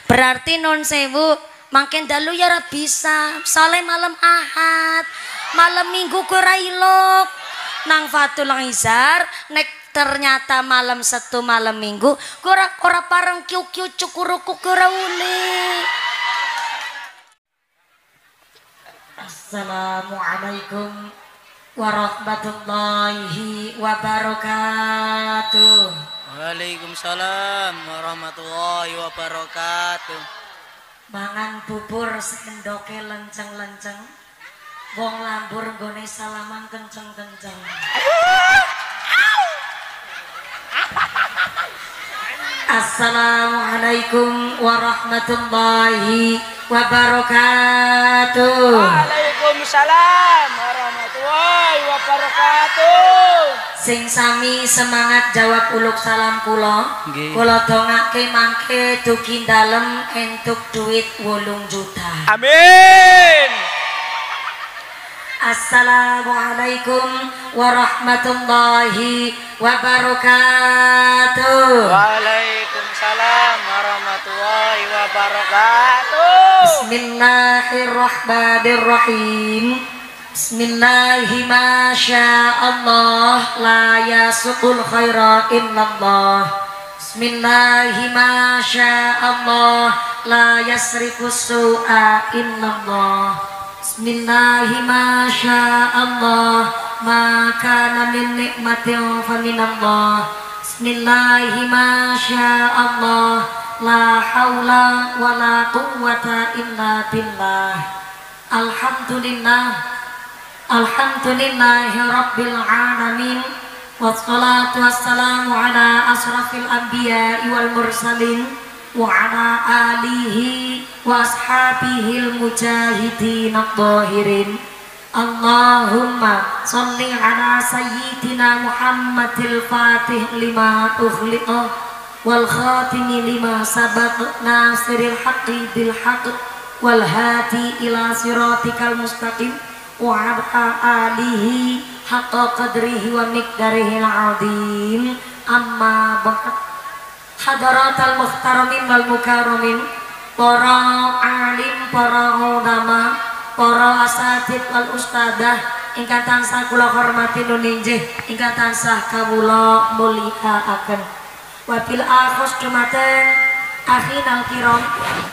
Berarti non sewu makin dalu ya ora bisa. Soalnya malam Ahad, malam Minggu ora ilok. Nang Fatul Izar nek ternyata malam Setu malam Minggu ora pareng kiu-kiu cukuruku ora uli. Assalamualaikum warahmatullahi wabarakatuh. Waalaikumsalam warahmatullahi wabarakatuh. Mangan bubur sendoke lenceng-lenceng. Wong lambur nggone salaman kenceng-kenceng. Assalamualaikum warahmatullahi wabarakatuh. Waalaikumsalam warahmatullahi wabarakatuh. Sing sami semangat jawab uluk salam kula. Kula dongake mangke dugi dalem entuk duit 8 juta. Amin. Assalamualaikum warahmatullahi wabarakatuh. Waalaikumsalam warahmatullahi wabarakatuh. Bismillahirrahmanirrahim. Bismillahi masyaallah la yasuqul khaira illallah. Bismillahi masyaallah la yasrifus su'a illallah. Bismillahi masyaallah ma kana min nikmatin fa minallah. Bismillahi masyaallah la haula wala quwwata illa billah. Alhamdulillah. Alhamdulillahi rabbil alamin. Wassalatu wassalamu ala asrafil anbiya'i wal mursalin wa ala alihi wa ashabihil mujahidin adh-dhahirin. Allahumma sholli ala sayyidina Muhammadil fatih lima ughliqa wal khatimi lima sabaq nasiril haqqi bil haqq wal hadi ila siratikal mustaqim wa ala alihi haqqa qadrihi wa miqdarihil azim. Amma ba'd. Hadaratal muhtaramin wal mukarramin, para alim, para ulama, para asatid wal ustadzah ingkang tansah kula hormati nuninjih, ingkang tansah kawula mulyakaken. Wabil akhos dumateng akhinal kiram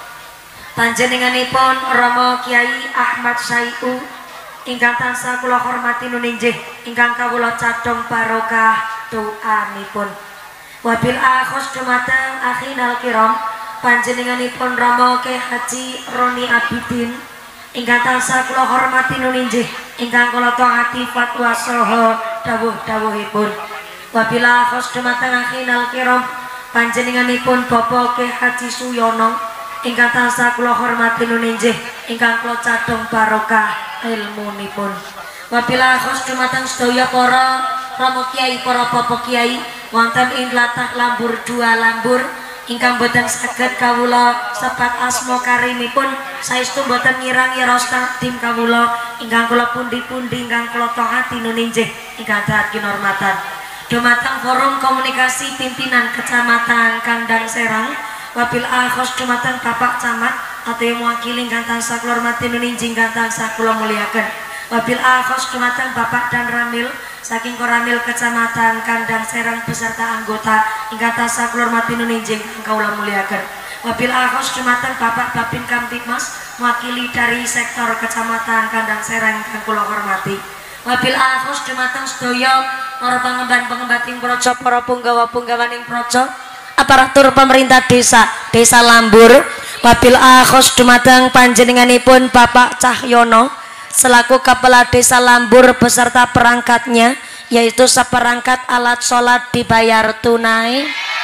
panjenenganipun Rama Kiai Ahmad Syai'u ingkang tansah kula hormati nuninjih, ingkang kawula cadhong barokah doanipun. Wabil akhos dumateng akhinal kiram panjenenganipun Rama Kyai Haji Roni Abidin ingkang tansah kula hormati nuninjih, ingkang kula taati fatwa saha dawuh-dawuhipun. Wabil akhos dumateng akhinal kiram panjenenganipun Bapak Kyai Haji Suyono ingkang tansah kula hormati nuninjih, ingkang kula cadhong barokah ilmunipun. Wabil akhos dumateng sedaya para Rama Kiai, para Bapak Kiai wonten ing latah lambur 2 lambur ingkang boten saged kawula sebat asma karimipun saestu boten ngira-ngira tim kawula ingkang kula pundi-pundi ingkang kula taati nuninjih, ingkang dahat kinurmatan. Dumateng forum komunikasi pimpinan Kecamatan Kandang Serang, wabil akhos dumateng Bapak Camat atau yang mewakili ingkang tansah kula hormati nuninjih, ingkang tansah kula mulyaken. Wabil akhos dumateng Bapak dan Ramil saking Koramil Kecamatan Kandang Serang beserta anggota ingkang tansah kula hormati nuninjih, ingkang kula mulyaken. Wabil akhos dumateng Bapak Babin Kamtibmas mewakili dari sektor Kecamatan Kandang Serang, ingkang kula hormati. Wabil akhos dumateng sedaya para pengemban-pengemban projo, para punggawa-punggawaning projo, aparatur pemerintah desa Lambur. Wabil akhos dumateng panjenenganipun Bapak Cahyono selaku Kepala Desa Lambur beserta perangkatnya, yaitu seperangkat alat sholat dibayar tunai.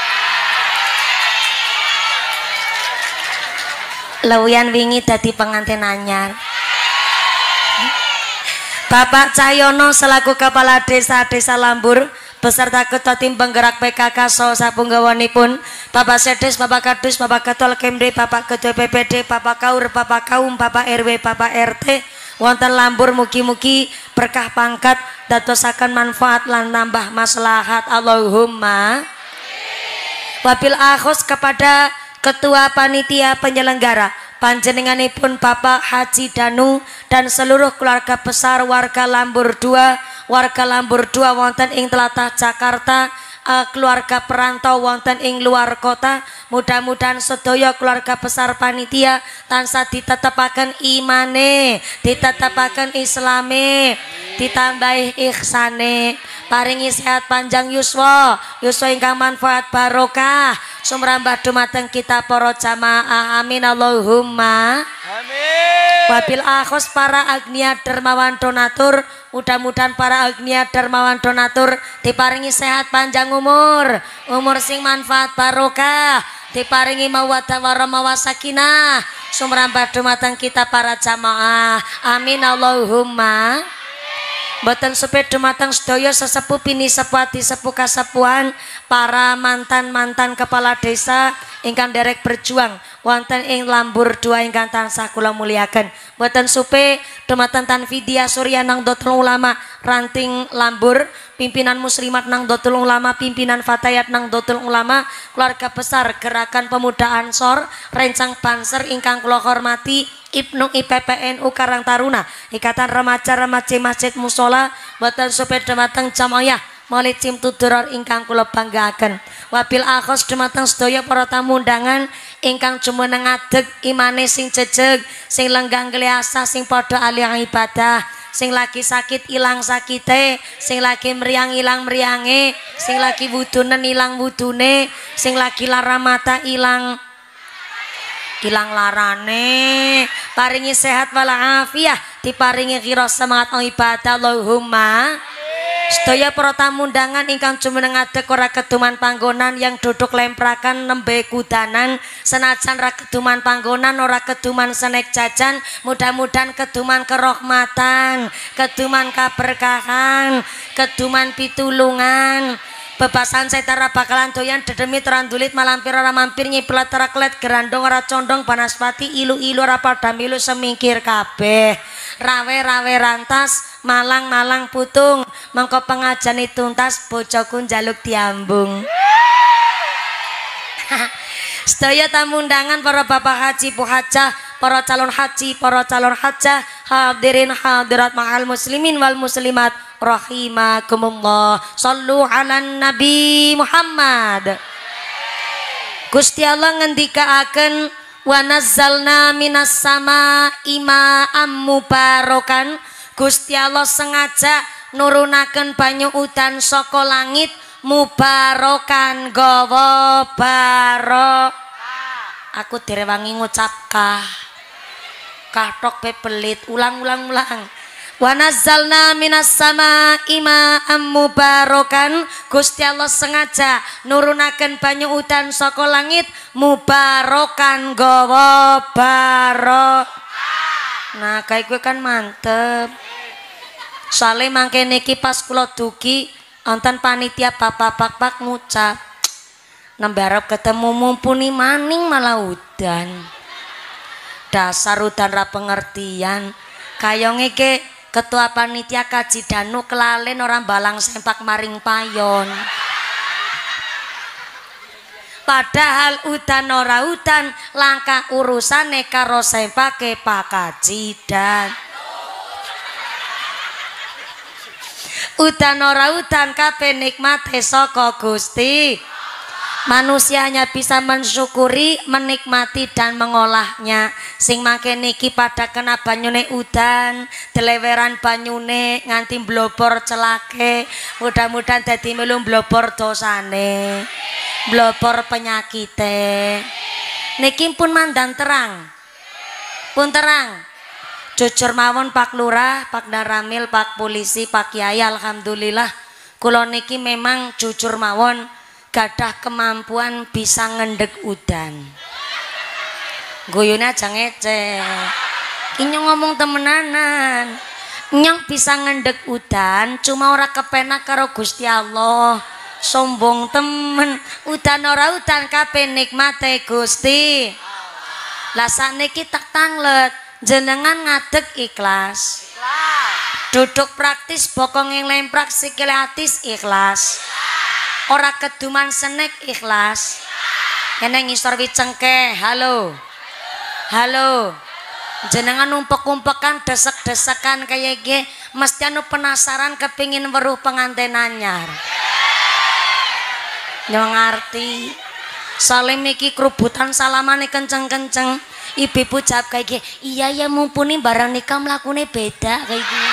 Lewian wingi dadi pengantin anyar. Bapak Cahyono selaku Kepala Desa Lambur beserta Ketua Tim Penggerak PKK saha sapunggawanipun Bapak Sedes, Bapak Kadus, Bapak Ketua Kemde, Bapak Ketua PPD, Bapak Kaur, Bapak Kaum, Bapak RW, Bapak RT wonten Lambur, mugi-mugi berkah pangkat dadosaken manfaat lan nambah maslahat. Allahumma. Wabil akhos kepada Ketua Panitia Penyelenggara panjenenganipun Bapak Haji Danu dan seluruh keluarga besar warga Lambur 2 wonten ing tlatah Jakarta, keluarga perantau wonten ing luar kota. Mudah-mudahan sedaya keluarga besar panitia tansah ditetepaken imane, ditetepaken islame, ditambahi ihsane, paringi sehat panjang yuswa ingkang manfaat barokah sumrambah dumateng kita para jamaah, amin Allahumma Amin. wabil akhos para agnia dermawan donatur, mudah-mudahan para agnia dermawan donatur diparingi sehat panjang umur sing manfaat barokah, diparingi mawaddah warahmah wasakinah sumrambah dumateng kita para jamaah, amin Allahumma. Mboten supaya dumateng sedaya sesepuh pini sepati sepuh kasepuhan para mantan-mantan kepala desa ingkang derek berjuang wonten ing Lambur 2 ingkang tansah kula muliaken. Mboten supaya dumateng Tan Vidya Surya Nahdlatul Ulama ranting Lambur, pimpinan muslimat Nahdlatul Ulama, pimpinan fatayat Nahdlatul Ulama, keluarga besar Gerakan Pemuda Ansor, rencang Banser ingkang kula hormati, Ibnu IPPNU Karang Taruna, Ikatan Remaja-Remaja Masjid Musola, mboten supaya dumateng jamaah Maulid Cimtuduror ingkang kula banggaaken. Wabil akhos dumateng sedaya para tamu undangan ingkang jumeneng adeg imane sing jejeg, sing lenggang kliasa, sing padha alih ibadah, sing lagi sakit ilang sakite, sing lagi meriang ilang meriange, sing lagi wudunen ilang wudune, sing lagi lara mata ilang larane, paringi sehat walafiah, diparingi kira semangat ibadah Allahumma. Sedaya para tamu undangan ingkang jumeneng adeg ora keduman panggonan yang duduk lemprakan nembe kudanan, senajan ra keduman panggonan ora keduman senek jajan, mudah-mudahan keduman kerahmatan, keduman kaberkahan, keduman pitulungan. Bebasan setara bakalan doyan dedemit randulit malampir ora mampir nyiplet raklet gerandong ora condong banaspati ilu-ilu ora padha milu semingkir kabeh, rawe-rawe rantas malang-malang putung mengko pengajan tuntas bojoku njaluk diambung. Sedaya tamu undangan para bapak haji bu hajah, para calon haji, para calon hajah, hadirin hadirat ma'al muslimin wal muslimat rahimakumullah. Sallu ala Nabi Muhammad. Gusti Allah ngendikaaken wa nazzalna minas sama ima'am mubarakan. Gusti Allah sengaja nurunaken banyu udan saka langit mubarakan gawa barok. Aku direwangi ngucap kathok pepelit ulang. Wa nazzalna minas sama ima'am mubarakan. Gusti Allah sengaja nurunaken banyu udan saka langit mubarakan gawa barok. Nah kayak gue kan mantep. Soalnya mangke niki pas kula dugi wonten panitia bapak ngucap nembe arep ketemu mumpuni maning malah udan. Dasar udan ra pengertian. Kayonge ke ketua panitia Kaji Danu kelalen orang balang sempak maring payon. Padahal udan ora udan langkah urusane karo sempake Pak Kaji Dan. Udan ora udan kabeh nikmate saka Gusti. Manusianya bisa mensyukuri, menikmati dan mengolahnya. Sing mangke niki pada kena banyune udan, deleweran banyune nganti blobor celake. Mudah-mudahan dadi melu blobor dosane, blobor penyakite. Niki pun mandan terang. Pun terang. Jujur mawon Pak Lurah, Pak Daramil, Pak Polisi, Pak Kiai, alhamdulillah kula niki memang jujur mawon gadah kemampuan bisa ngendek udan. Guyune aja ngece. Inyong ngomong temenanan. Nyong bisa ngendek udan cuma ora kepenak karo Gusti Allah. Sombong temen. Udan ora udan kabeh nikmate Gusti. Lah sakniki tak tanglet jenengan ngadeg ikhlas. Duduk praktis bokong yang lemprak sikile atis ikhlas. Ora keduman senek ikhlas. Kene ngisor wicengke. Halo. Halo. Jenengan umpek-umpekan desek-desekan kayak ge mesti anu penasaran kepingin weruh pengantin anyar. Yo ngerti. Salim iki kerubutan salamane kenceng-kenceng. Ibu jawab kayak ge, iya ya mumpuni barang nikah mlakune beda kayak gini.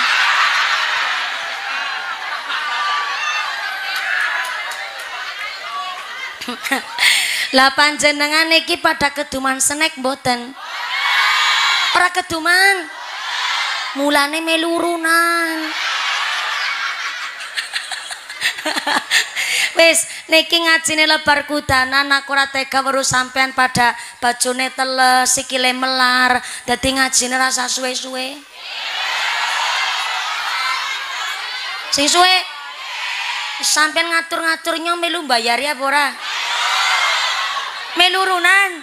Lah panjenengan iki pada keduman snack mboten? Ora keduman. Mulane melurunan. Wis niki ngajine lebar kudanan aku ora tega weruh sampean pada bajone teles sikile melar dadi ngajine rasa suwe-suwe. Sing suwe sampean ngatur-ngaturnya melu mbayari apa ora? Melurunan.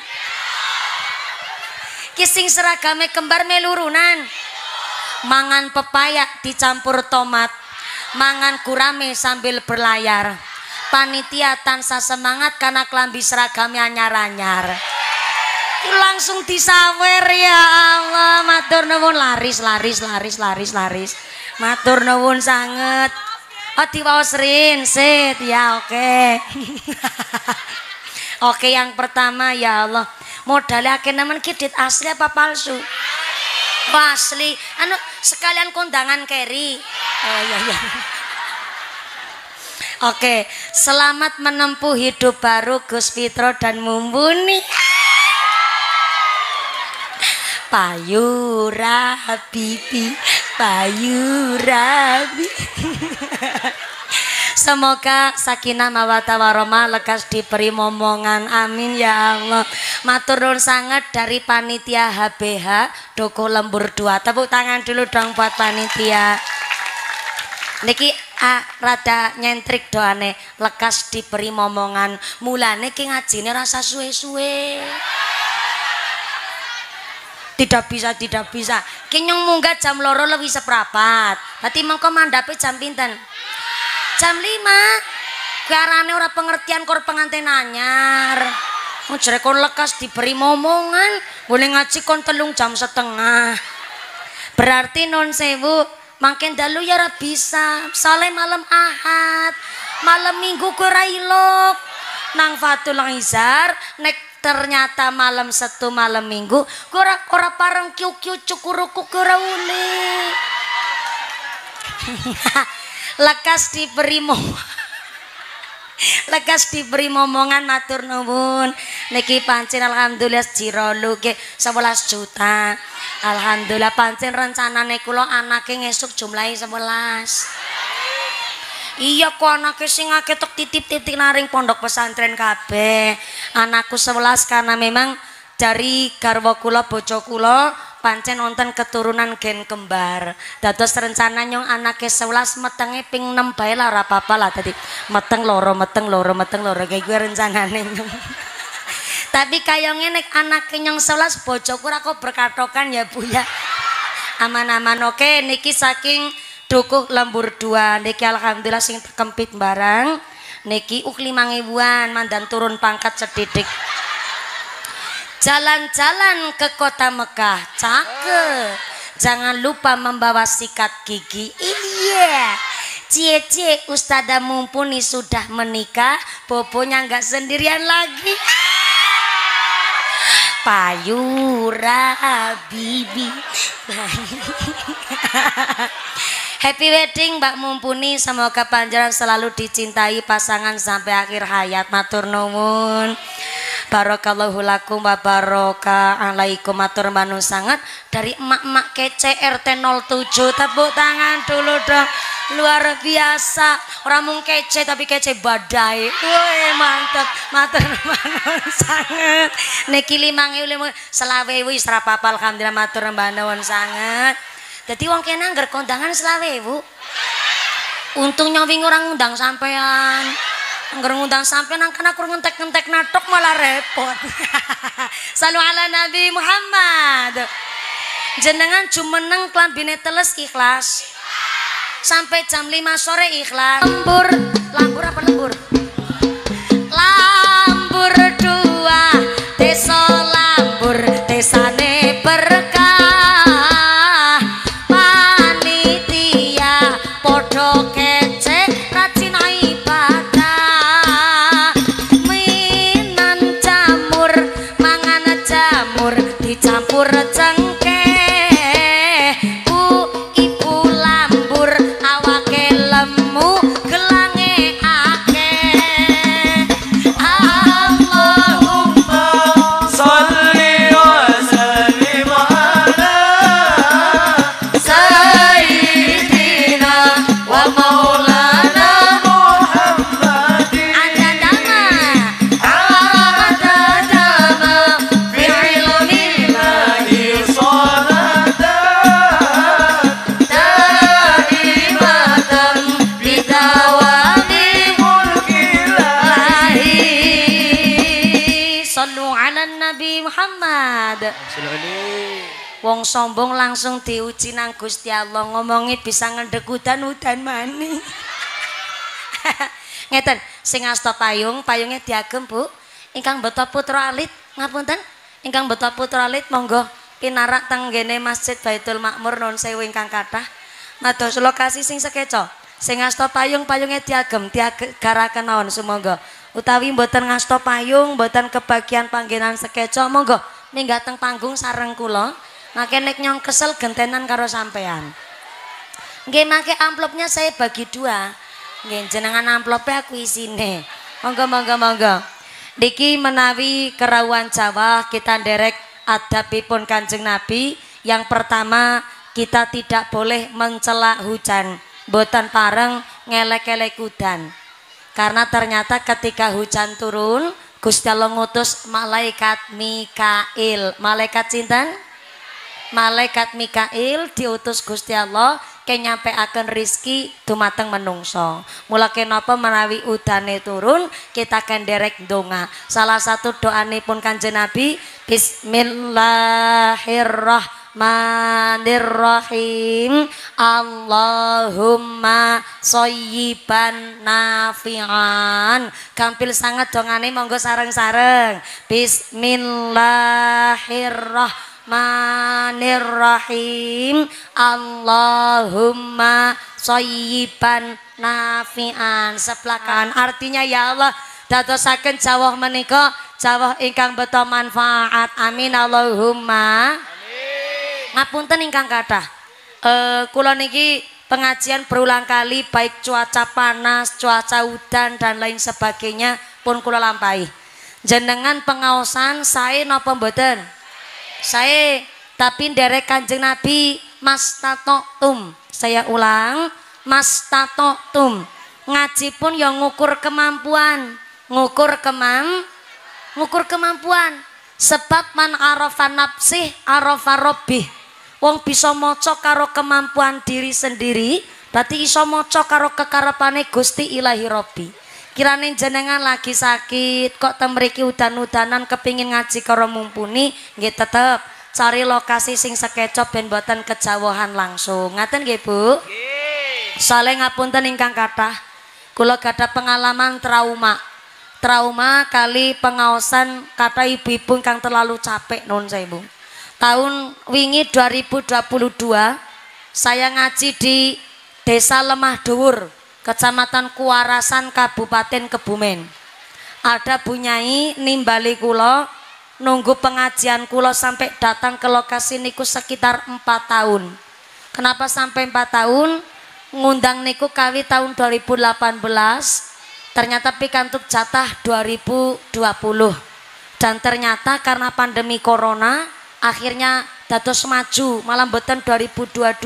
Kising seragame kembar melurunan. Mangan pepaya dicampur tomat. Mangan gurame sambil berlayar. Panitia tansah semangat karena klambi seragame anyar-anyar. Langsung disawer ya Allah. Matur nuwun laris. Matur nuwun sanget. Oh diwaosrin sit ya oke. Oke yang pertama ya Allah. Modalnya akeh nemen kidit asli apa palsu? Oh, asli. Anu sekalian kondangan keri. Oh iya. Oke, selamat menempuh hidup baru Gus Fitro dan Mumpuni. Payura Habibi, Payura Habibi. Semoga sakinah mawaddah warahmah lekas diberi momongan. Amin ya Allah. Matur nuwun sangat dari panitia HBH Doko Lembur 2. Tepuk tangan dulu dong buat panitia. Niki rada nyentrik doane lekas diberi momongan. Mulane ki ngajine rasa suwe-suwe. Tidak bisa. Ki nyong munggah jam 2 lebih seprapat. Berarti mengko mandhape jam pinten? Jam 5. Karane ora pengertian kor pengantin anyar. Jere kon lekas diberi momongan, boleh ngaji kon 3,5 jam. Berarti non sewu, makin dalu ya ora bisa. Soalnya malam Ahad, malam Minggu kowe ora ilok. Nang Fatul Izar, nek ternyata malam Setu malam Minggu, kowe ora pareng kiu-kiu cukuruku kowe ora uli. Lekas diberi momongan matur nuwun. Niki pancen alhamdulillah jirolu ke 11 juta. Alhamdulillah pancen rencanane kula anake ngesuk jumlahe 11. Iya kok anake sing akeh tek titip-titip naring pondok pesantren kabeh. Anakku 11 karena memang dari garwa kula bojo kula pancen wonten keturunan gen kembar. Dados rencana nyong anake 11 metenge ping 6 bae lah ora apa-apa lah tadi. Meteng loro kayak gue rencanane. Tapi kayaknya nek anake nyong 11 bojoku ora kok berkatokan ya Bu ya. Aman-aman. Oke niki saking Dukuh Lembur 2 niki alhamdulillah sing kempit barang niki 5.000-an mandan turun pangkat sedidik. Jalan-jalan ke kota Mekah, cakep. Jangan lupa membawa sikat gigi. Iya. Cie-cie Ustadzah Mumpuni sudah menikah, bobonya nggak sendirian lagi. Payura Habibi. Happy wedding Mbak Mumpuni, semoga panjenengan selalu dicintai pasangan sampai akhir hayat. Matur nuwun. Barakallahu lakum wa baraka alaikum. Matur manun sangat dari emak-emak kece RT 07. Tepuk tangan dulu dong. Luar biasa. Orang mung kece tapi kece badai. Woi mantep. Matur manun sangat. Niki 5.000 selawe wis ra apa-apa alhamdulillah matur manun sangat. Dadi wong kene anggar kondangan 20.000. Untung nyawing orang ngundang sampean. Angger ngundang sampean nang kana kurang ngentek-ngentek natok malah repot. Salu ala Nabi Muhammad. Jenengan jumeneng klambine teles ikhlas. Sampai jam 5 sore ikhlas. Lembur apa lembur? Lambur 2 makmur dicampur cengkeh ibu lambur awake lemu gelange akeh Allahumma Salli wa sallim ala sayyidina wa maulana Muhammadin adadama bi'ilmillahi salatan daimatan bidawami mulkillahi. Sallu ala Nabi Muhammad. Wong sombong langsung diuji nang Gusti Allah, ngomongi bisa ngendek udan maneh. Ngeten, sing asta payung, payungnya diagem Bu. Ingkang beto putra alit, ngapunten. Ingkang beto putra alit monggo pinarak teng ngene Masjid Baitul Makmur non sewu ingkang kathah. Mados lokasi sing sekeco. Sing asta payung, payungnya diagem, diagaraken mawon sumangga. Utawi mboten ngasta payung, mboten kebagian panggenan sekeco, monggo minggah teng panggung sareng kula. Make nek nyong kesel gentenan karo sampean. Nggih make amplopnya saya bagi dua. Nggih jenengan amplopnya aku isine. Monggo. Niki menawi kerawuhan Jawa kita nderek adabipun Kanjeng Nabi. Yang pertama kita tidak boleh mencela hujan. Mboten pareng ngelek-elek udan. Karena ternyata ketika hujan turun Gusti Allah ngutus malaikat Mikail. Malaikat sinten? Malaikat Mikail diutus Gusti Allah ke nyampeaken rizki dumateng menungso. Mula kenapa menawi udane turun kita kenderek donga. Salah satu doanipun Kanjeng Nabi Bismillahirrahmanirrahim. Allahumma shayyiban nafi'an. Gampil sangat dongane monggo sareng-sareng. Bismillahirrahmanirrahim. Allahumma shayyiban nafi'an. Seplakan artinya ya Allah dadosaken jawah menika jawah ingkang beto manfaat. Amin Allahumma. Ngapunten ingkang kathah. Kula niki pengajian berulang kali baik cuaca panas, cuaca udan dan lain sebagainya pun kula lampahi. Jenengan pengaosan sae napa mboten? Sae, tapi nderek Kanjeng Nabi mastatotum. Saya ulang, mastatotum. Ngaji pun yang ngukur kemampuan, ngukur kemampuan. Sebab man arafa nafsih arafa rabbih. Wong bisa maca karo kemampuan diri sendiri, berarti iso maca karo kekarepane Gusti Ilahi Rabbi. Kirane jenengan lagi sakit kok temriki udan-udanan kepingin ngaji karo mumpuni, nggih tetep cari lokasi sing sekecop ben boten kejawahan langsung. Ngaten nggih Bu? Nggih. Saleh ngapunten ingkang kathah. Kula gadah pengalaman trauma kali pengaosan kata ibu-ibu kang terlalu capek nun sewu. Tahun wingi 2022 saya ngaji di Desa Lemah Dhuwur, Kecamatan Kuarasan, Kabupaten Kebumen. Ada Bu Nyai nimbali kula nunggu pengajian kula sampai datang ke lokasi niku sekitar 4 tahun. Kenapa sampai 4 tahun? Ngundang niku kawi tahun 2018. Ternyata pikantuk jatah 2020. Dan ternyata karena pandemi corona akhirnya dados maju malah mboten 2022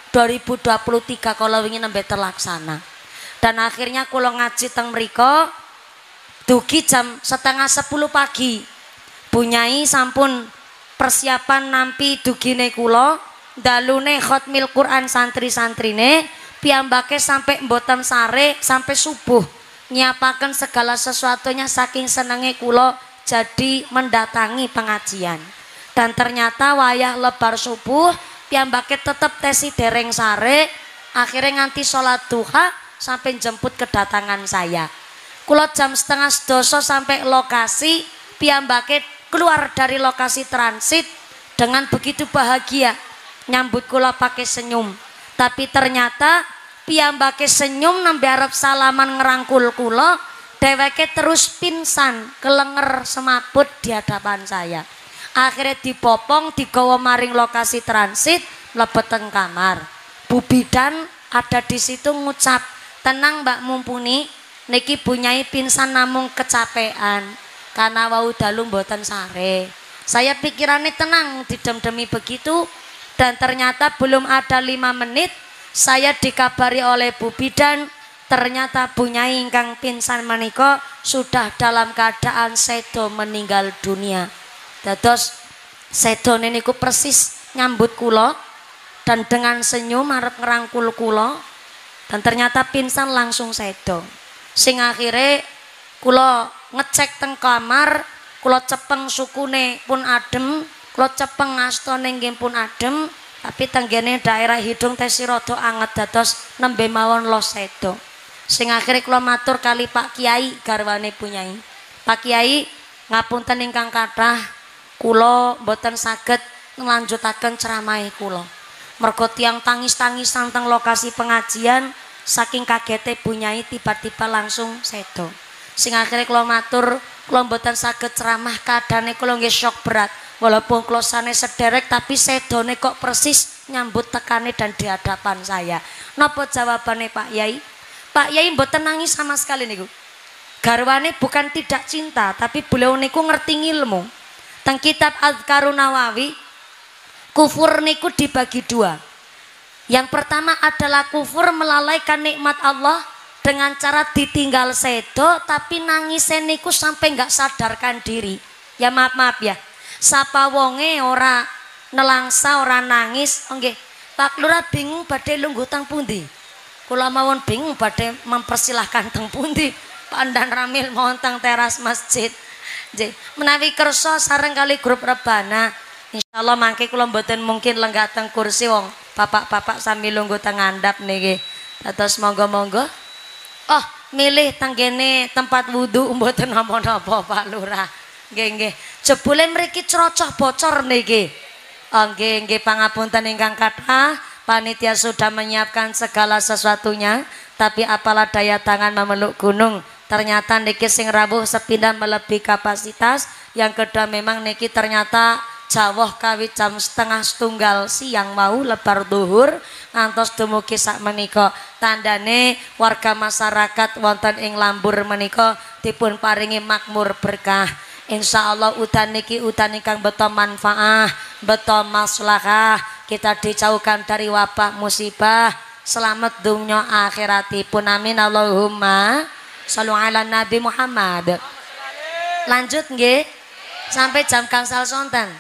2023 kalau ingin nembe terlaksana. Dan akhirnya kula ngaji teng mriko dugi jam 9:30 pagi. Bu Nyai sampun persiapan nampi dugine kula dalune khotmil Quran santri-santrine piyambake sampai mboten sare sampai subuh nyiapaken segala sesuatunya saking senenge kula jadi mendatangi pengajian. Dan ternyata wayah lebar subuh piyambake tetep tesi dereng sare, akhirnya nganti sholat duha sampai jemput kedatangan saya. Kula jam 11:30 sampai lokasi, piyambake keluar dari lokasi transit dengan begitu bahagia nyambut kula pakai senyum. Tapi ternyata piyambake senyum nembe arep salaman ngerangkul kula, dheweke terus pingsan kelenger semaput di hadapan saya. Akhirnya dipopong digawa maring lokasi transit mlebet teng kamar. Bu bidan ada di situ ngucap, "Tenang Mbak Mumpuni, niki bunyai pingsan namung kecapean karena wau dalu mboten sare." Saya pikirannya tenang didem-demi begitu, dan ternyata belum ada 5 menit saya dikabari oleh Bu bidan, ternyata bunyai ingkang pingsan menika sudah dalam keadaan sedo meninggal dunia. Dados sedone niku persis nyambut kula dan dengan senyum arep ngerangkul kula, dan ternyata pingsan langsung sedo. Sing akhire kula ngecek teng kamar, kula cepeng sukune pun adem, kula cepeng astane nggih pun adem, tapi tenggene daerah hidung tesi rada anget dados nembe mawon lo sedo. Sing akhire kula matur kali Pak Kiai garwane bunyai, "Pak Kiai, ngapunten ingkang kathah, kula mboten saged nglanjutaken ceramah kula. Mergo tiyang tangis-tangisan teng lokasi pengajian, saking kagete bunyai tiba-tiba langsung sedo." Sing akhirnya kula matur, kula mboten saged ceramah, kadane kula nggih syok berat. Walaupun kula sanes sederek tapi sedone kok persis nyambut tekane dan di hadapan saya. Napa jawabane Pak Yai? Pak Yai mboten nangis sama sekali niku. Garwane bukan tidak cinta, tapi beliau niku ngerti ilmu. Teng kitab Azkarun Nawawi, kufur niku dibagi 2. Yang pertama adalah kufur melalaikan nikmat Allah dengan cara ditinggal sedo, tapi nangise niku sampai nggak sadarkan diri. Ya maaf ya, sapa wonge ora nelangsa, ora nangis, nggih Pak Lurah bingung badhe lungguh teng pundi. Kula mawon bingung badhe mempersilahkan teng pundi. Pandan Ramil mawon teng teras masjid. Nggih, menawi kersa sareng kali grup rebana, insyaallah mangke kula mboten mungkin lenggah teng kursi wong bapak-bapak sambil lungguh teng ngandhap niki. Dados monggo-monggo. Oh, milih tenggene tempat wudhu mboten napa-napa Pak Lurah. Nggih. Jebule mriki crocoh bocor niki. Oh, nggih pangapunten ingkang kathah, panitia sudah menyiapkan segala sesuatunya, tapi apalah daya tangan memeluk gunung. Ternyata niki sing rawuh sepindah melebihi kapasitas. Yang kedua memang niki ternyata jawah kawit jam 1:30 siang mau lebar duhur ngantos dumugi sak menika. Tandane warga masyarakat wonten ing Lambur menika dipun paringi makmur berkah. Insyaallah udan niki udan ingkang beto manfaah, beto maslahah. Kita dijauhkan dari wabah musibah, selamat dunya akhiratipun, amin Allahumma shallu ala Nabi Muhammad. Lanjut nggih sampai jam gangsal sonten.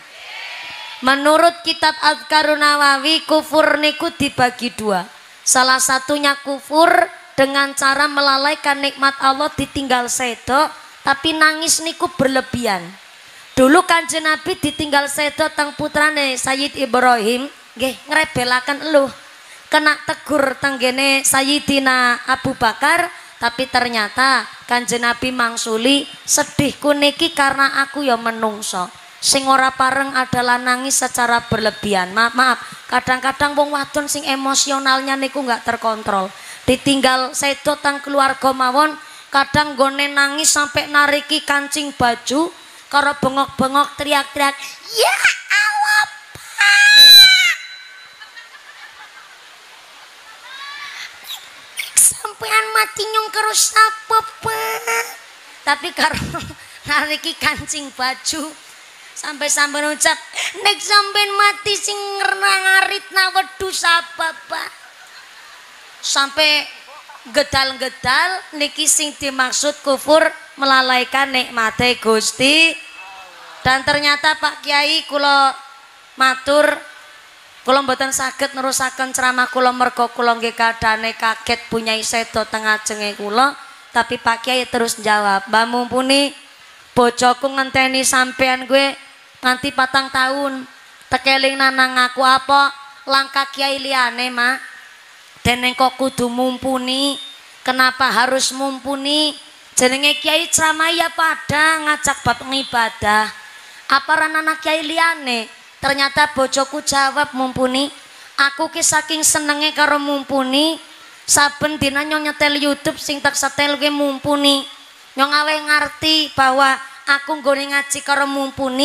Menurut kitab Azkarun Nawawi, kufur niku dibagi 2. Salah satunya kufur dengan cara melalaikan nikmat Allah ditinggal sedo, tapi nangis niku berlebihan. Dulu Kanjeng Nabi ditinggal sedo teng putrane Sayyid Ibrahim, nggih ngrebelaken eluh. Kena tegur tenggene Sayyidina Abu Bakar, tapi ternyata Kanjeng Nabi mangsuli, sedihku niki karena aku ya menungso. Sing ora pareng adalah nangis secara berlebihan. Maaf, kadang-kadang wong wadon sing emosionalnya niku nggak terkontrol. Ditinggal sedo tang keluarga mawon, kadang gone nangis sampai nariki kancing baju, karo bengok-bengok teriak-teriak, "Ya Allah, Pak! Sampean mati nyong terus apa, Pak?" Tapi karo nariki kancing baju sampai ucap, "Nek sampean mati sing ngaritna wedhus apa, Pak?" Sampai gedal-gedal niki sing dimaksud kufur melalaikan nikmate Gusti. Dan ternyata Pak Kiai kula matur, kula mboten saged nerusaken ceramah kula mergo kula nggih kadane kaget punyai sedo teng ajenge kula. Tapi Pak Kiai terus jawab, "Mbah Mumpuni, bojoku ngenteni sampean gue nganti 4 tahun tekeling nanang aku apa langkah Kiai liyane mak deneng kok kudu mumpuni. Kenapa harus mumpuni? Jenenge Kiai ceramah ya pada ngajak bab ngibadah. Apa anak Kiai liyane?" Ternyata bojoku jawab, "Mumpuni, aku ki saking senenge karo mumpuni, saben dina nyong nyetel YouTube sing tak setel ke mumpuni. Nyong awe ngerti bahwa aku nggone ngaji karo mumpuni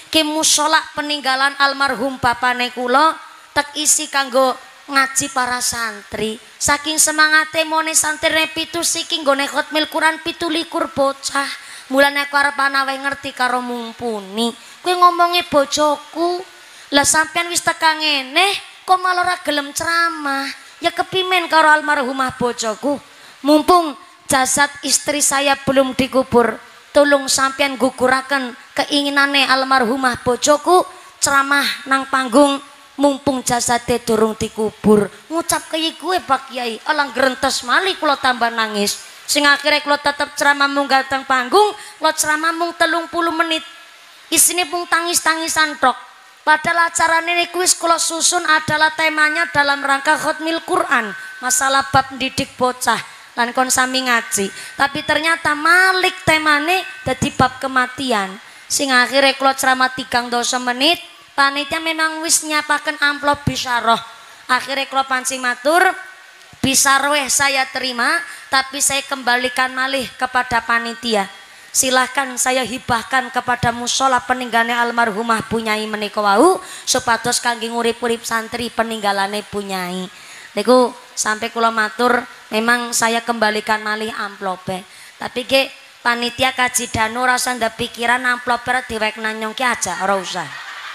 ki mushola peninggalan almarhum bapane kula tek isi kanggo ngaji para santri. Saking semangate mone santri pitu siki nggone khotmil Quran 17 bocah. Mulane aku arep anawe ngerti karo mumpuni. Kowe ngomongi bojoku. Lah sampean wis tekan ngene kok malah ora gelem ceramah. Ya kepimen karo almarhumah bojoku. Mumpung jasad istri saya belum dikubur, tolong sampean guguraken keinginane almarhumah bojoku ceramah nang panggung mumpung jasate durung dikubur. Ngucap kaya gue Pak Kiai alang grentes malih kula tambah nangis. Sing akhirnya kula tetep ceramah munggah teng panggung, kula ceramah mung 30 menit. Isine pun tangis-tangisan tok. Padahal acara ini wis kula susun adalah temanya dalam rangka khotmil Quran, masalah bab didik bocah lan kon sami ngaji. Tapi ternyata malik temane dadi bab kematian. Sing akhirnya kula ceramah 3 menit, panitia memang wis nyapaken amplop bisyarah. Akhirnya kula pancing matur, bisyarah saya terima, tapi saya kembalikan malih kepada panitia. Silahkan saya hibahkan kepada musola peninggalane almarhumah Bunyai menika wau supados kangge ngurip-urip santri peninggalane Bunyai. Niku sampai kula matur memang saya kembalikan malih amplope. Tapi ke panitia kaji danu rasa ndak pikiran amplope diwek nanyong ki aja ora usah.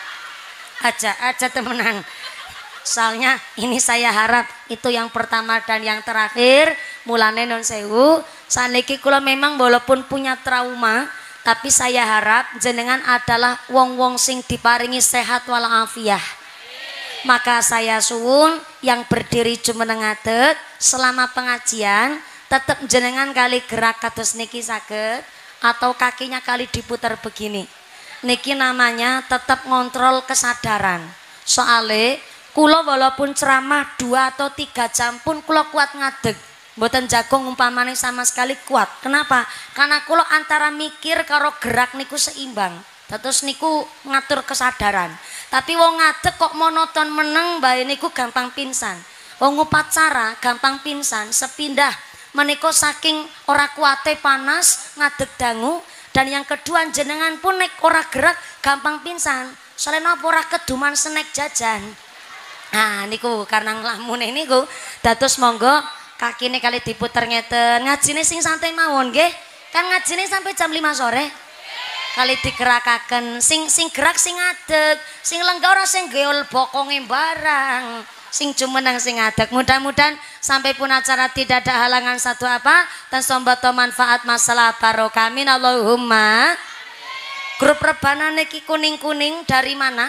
Aja temenan. Soalnya ini saya harap itu yang pertama dan yang terakhir. Mulane non sewu saniki kula memang walaupun punya trauma, tapi saya harap jenengan adalah wong-wong sing diparingi sehat walafiat. Maka saya suwun yang berdiri jumeneng ngadeg selama pengajian tetap jenengan kali gerak kados niki saged atau kakinya kali diputar begini. Niki namanya tetap ngontrol kesadaran. Soale kula walaupun ceramah 2 atau 3 jam pun kula kuat ngadeg. Mboten jagung umpamane sama sekali kuat. Kenapa? Karena kula antara mikir karo gerak niku seimbang. Terus niku ngatur kesadaran. Tapi wong ngadeg kok monoton meneng bae niku gampang pingsan. Wong upacara gampang pingsan, sepindah menika saking ora kuate panas ngadeg dangu. Dan yang kedua jenengan pun nek ora gerak gampang pingsan. Soalnya napa ora keduman snack jajan. Nah niku karena nglamune niku dados monggo kakine kali diputer ngeten. Ngajine sing santai mawon nggih. Kan ngajine sampai jam 5 sore. Kali digerakaken sing gerak sing ngadeg, sing lenggah ora sing geol bokonge barang. Sing jumeneng sing ngadeg. Mudah-mudahan sampai pun acara tidak ada halangan satu apa dan sombato manfaat masalah barokah amin Allahumma. Grup rebanan niki kuning-kuning dari mana?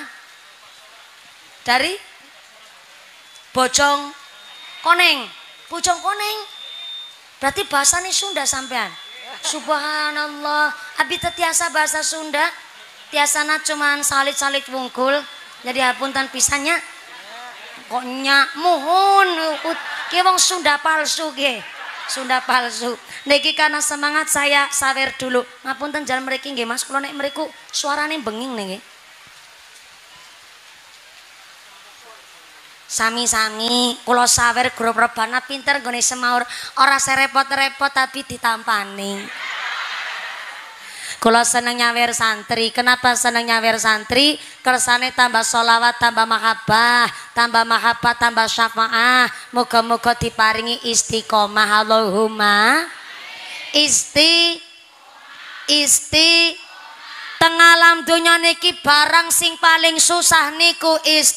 Dari Bojong Koneng. Bojong Koneng. Berarti bahasanya Sunda sampean. Subhanallah. Abi tiasa bahasa Sunda. Tiasana cuman salit-salit wungkul. Jadi hapunten pisannya. Kok nyak muhun. Ki wong Sunda palsu ge. Sunda palsu. Niki karena semangat saya sawer dulu. Ngapunten jalan mriki nggih Mas. Kula nek mriku suarane benging niki. Sami-sami kula sawer grup rebana pinter nggone semaur ora serepot-repot tapi ditampani. Kula seneng nyawer santri. Kenapa seneng nyawer santri? Kersane tambah sholawat, tambah mahabbah, tambah syafaah. Moga-moga diparingi istiqomah Allahumma. Teng alam donya niki barang sing paling susah niku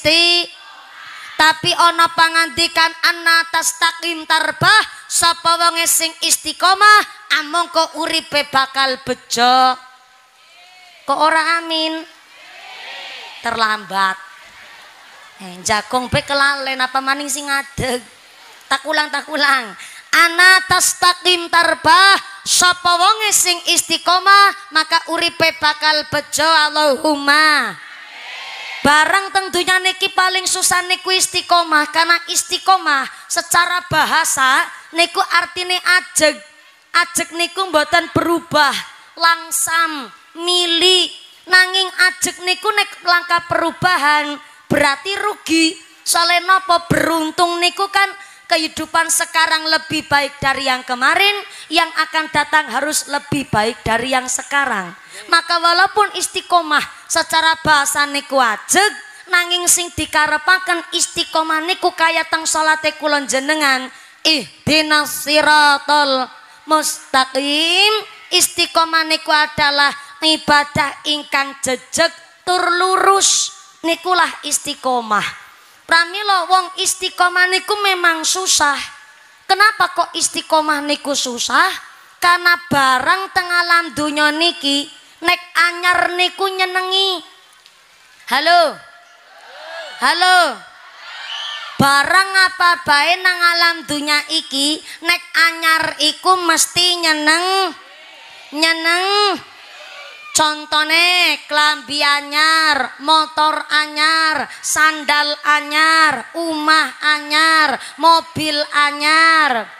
tapi ana pangandikan anna tastaqim tarbah sapa wonge sing istiqomah amung kok uripe bakal bejo. Kok ora amin? Terlambat. Jagung be kelalen apa maning sing ngadeg. Tak ulang. Anna tastaqim tarbah sapa wonge sing istiqomah maka uripe bakal bejo Allahumma. Barang tentunya niki paling susah niku istiqomah karena istiqomah secara bahasa niku artine ajeg. Ajeg niku mboten berubah, langsam, mili. Nanging ajeg niku nek langkah perubahan berarti rugi. Soalnya napa beruntung niku kan kehidupan sekarang lebih baik dari yang kemarin, yang akan datang harus lebih baik dari yang sekarang. Maka walaupun istiqomah secara bahasa niku ajeg, nanging sing dikarepaken istiqomah niku kaya teng salate kula jenengan, ihdinas siratal mustaqim. Istiqomah niku adalah ibadah ingkang jejeg tur lurus, nikulah istiqomah. Pramila wong istiqomah niku memang susah. Kenapa kok istiqomah niku susah? Karena barang teng alam dunya niki nek anyar niku nyenengi. Halo. Halo. Barang apa bae nang alam dunya iki nek anyar iku mesti nyeneng. Contone klambi anyar, motor anyar, sandal anyar, umah anyar, mobil anyar.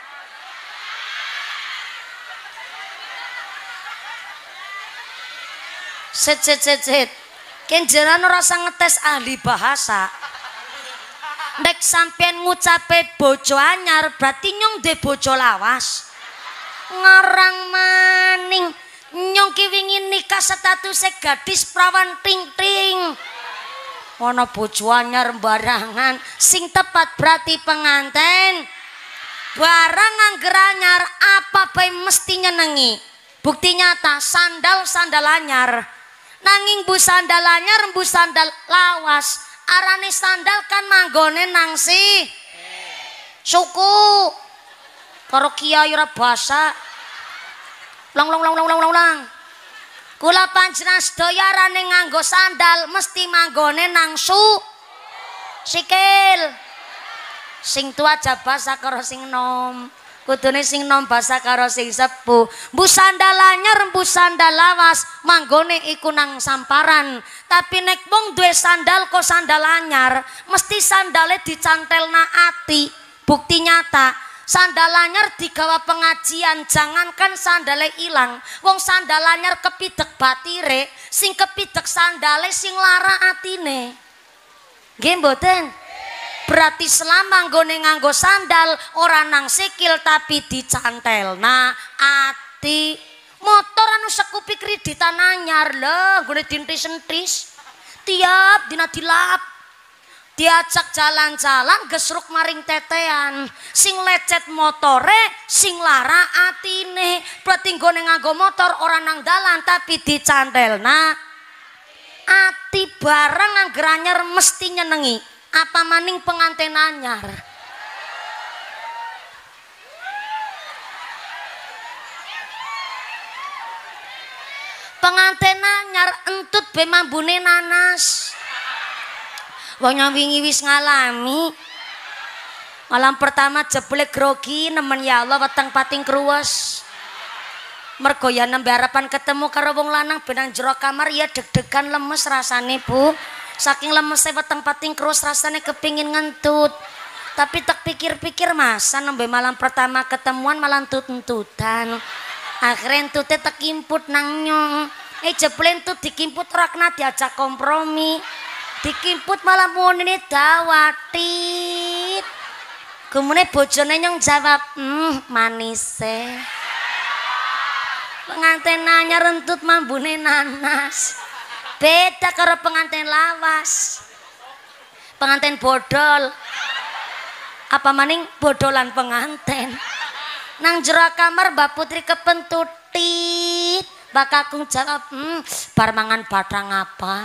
Sit. Kenjeran ora usah ngetes ahli bahasa. Nek sampean ngucape bojo anyar berarti nyong de bojo lawas. Ngarang maning nyong ki wingi nikah statusnya gadis perawan ting-ting. Ana bojo anyar barangan, sing tepat berarti penganten. Barang angger anyar apa bae mesti nyenengi. Bukti nyata sandal anyar. Nanging bu sandal anyar bu sandal lawas. Arane sandal kan manggone nang si suku. Karo kiai ora basa. Ulang. Kula panjenengan sedaya arane nganggo sandal mesti manggone nang sikil. Sing tua aja basa karo sing nom. Kudune sing nom basa karo sing sepuh. Mbu sandal anyar, mbu sandal lawas, manggone iku nang samparan. Tapi nek wong duwe sandal kok sandal anyar, mesti sandale dicantelna ati. Bukti nyata. Sandal anyar digawa pengajian, jangankan sandale ilang. Wong sandal anyar kepidek batire, sing kepidek sandale sing lara atine. Nggih mboten? Berarti selama nggone nganggo sandal ora nang sikil tapi dicantel. Nah, ati motor anu sekupi kreditan anyar lho, nggone dintis-entis. Tiap dina dilap. Diajak jalan-jalan gesruk maring tetean, sing lecet motore, sing lara atine. Berarti nggone nganggo motor orang nang dalan tapi dicantel. Nah, ati barang angger anyar mesti nyenengi. Apa maning penganten anyar. Penganten anyar entut be mambune nanas. Wong wingi wis ngalami. Malam pertama jeblek grogi nemen ya Allah weteng pating kruwes. Mergo ya nembe harapan ketemu karo wong lanang benang jero kamar ya deg-degan lemes rasane, Bu. Saking lemese weteng pating kruwes rasane kepingin ngentut. Tapi tak pikir-pikir masa nembe malam pertama ketemuan malah entut-entutan. Akhirnya entute tak kimput nang nyong. Jeblek entut dikimput ora kena diajak kompromi. Dikimput malah munine dawatit. Gumune bojone nyong jawab, manise. Penganten anyar rentut mambune nanas. Beda karo penganten lawas. Penganten bodol. Apa maning bodolan penganten. Nang jero kamar Mbak Putri kepentutit. Mbak Kakung jawab, bar mangan batang apa?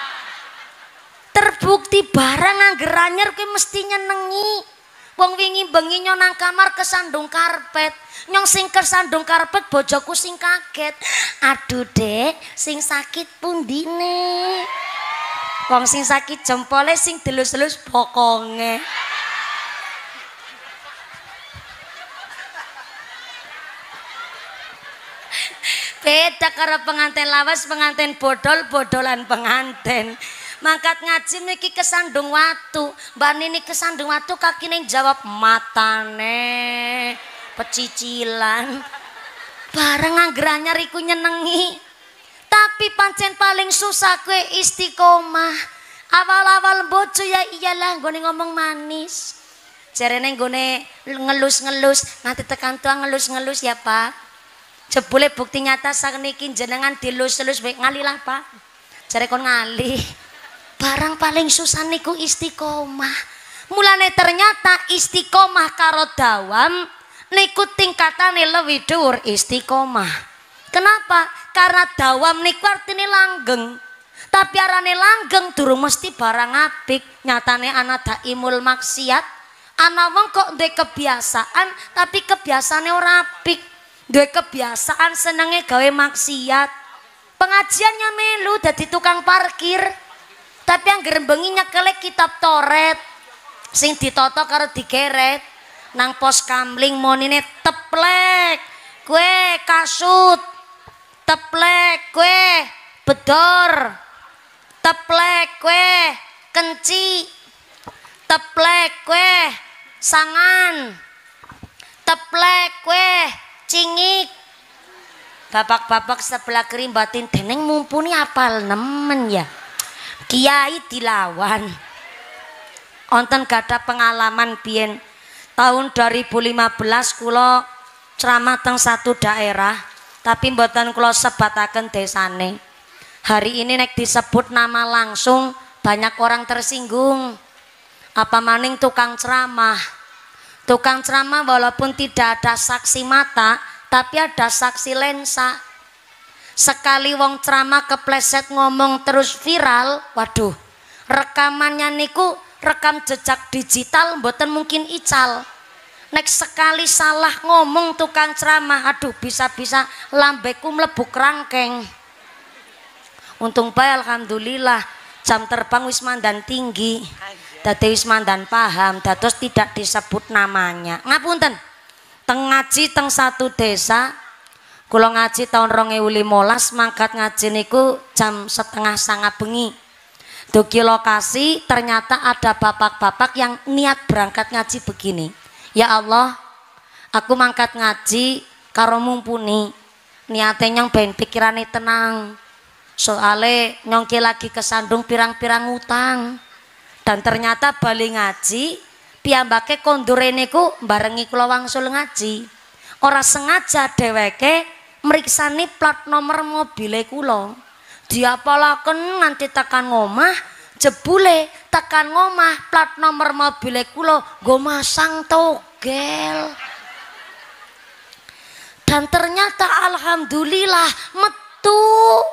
Terbukti barang angger anyar kuwi mesti nyenengi. Wong wingi bengi nyong nang kamar kesandung karpet. Nyong sing kesandung karpet bojoku sing kaget. Aduh Dek, sing sakit pundine. Wong sing sakit jempole sing delus-delus bokonge. Beda karo penganten lawas, penganten bodol, bodolan penganten. Mangkat ngaji niki kesandung watu. Mbak Nini kesandung watu kakine jawab matane pecicilan. Bareng angger anyar iku nyenengi. Tapi pancen paling susah kue istiqomah. Awal-awal bojo ya iyalah nggone ngomong manis. Jarene nggone ngelus-ngelus nganti tekan tua ngelus-ngelus ya Pak. Jebule bukti nyata sakniki jenengan dilus-lus baik ngalilah Pak. Jare kon ngali. Barang paling susah niku istiqomah. Mulane ternyata istiqomah karo dawam niku tingkatane luwih dhuwur istiqomah. Kenapa? Karena dawam niku artine langgeng. Tapi arane langgeng durung mesti barang apik. Nyatane ana daimul maksiat. Ana wong kok duwe kebiasaan tapi kebiasaane ora apik. Duwe kebiasaan senenge gawe maksiat. Pengajiannya melu dadi tukang parkir. Tapi angger bengi nyekele kitab Toret sing ditata karo digeret nang pos kamling monine teplek kue kasut, teplek kue bedor, teplek kue kenci, teplek kue sangan, teplek kue cingik. Bapak-bapak sebelah kiri batin deneng mumpuni apal nemen ya. Kiai dilawan. Onten gada pengalaman biyen tahun 2015 kula ceramah teng satu daerah, tapi mboten kula sebataken desane. Hari ini nek disebut nama langsung banyak orang tersinggung. Apa maning tukang ceramah. Tukang ceramah walaupun tidak ada saksi mata, tapi ada saksi lensa. Sekali wong ceramah kepleset ngomong terus viral, waduh, rekamannya niku rekam jejak digital mboten mungkin ical. Nek sekali salah ngomong tukang ceramah, aduh bisa-bisa lambeku mlebu kerangkeng. Untung bae alhamdulillah jam terbang wis mandan tinggi. Dadi wis mandan paham, dados tidak disebut namanya. Ngapunten. Teng ngaji teng satu desa. Kula ngaji tahun 2015 mangkat ngaji niku jam 8:30 bengi. Dugi lokasi ternyata ada bapak-bapak yang niat berangkat ngaji begini. Ya Allah, aku mangkat ngaji karo mumpuni. Niatnya yang ben pikirane tenang. Soale nyongki lagi kesandung pirang-pirang utang. Dan ternyata bali ngaji piyambake kondure niku barengi kula wangsul ngaji. Ora sengaja dheweke mriksani plat nomor mobile kula. Diapalaken nganti tekan ngomah, jebule tekan ngomah plat nomor mobile kula nggo masang togel. Dan ternyata alhamdulillah metu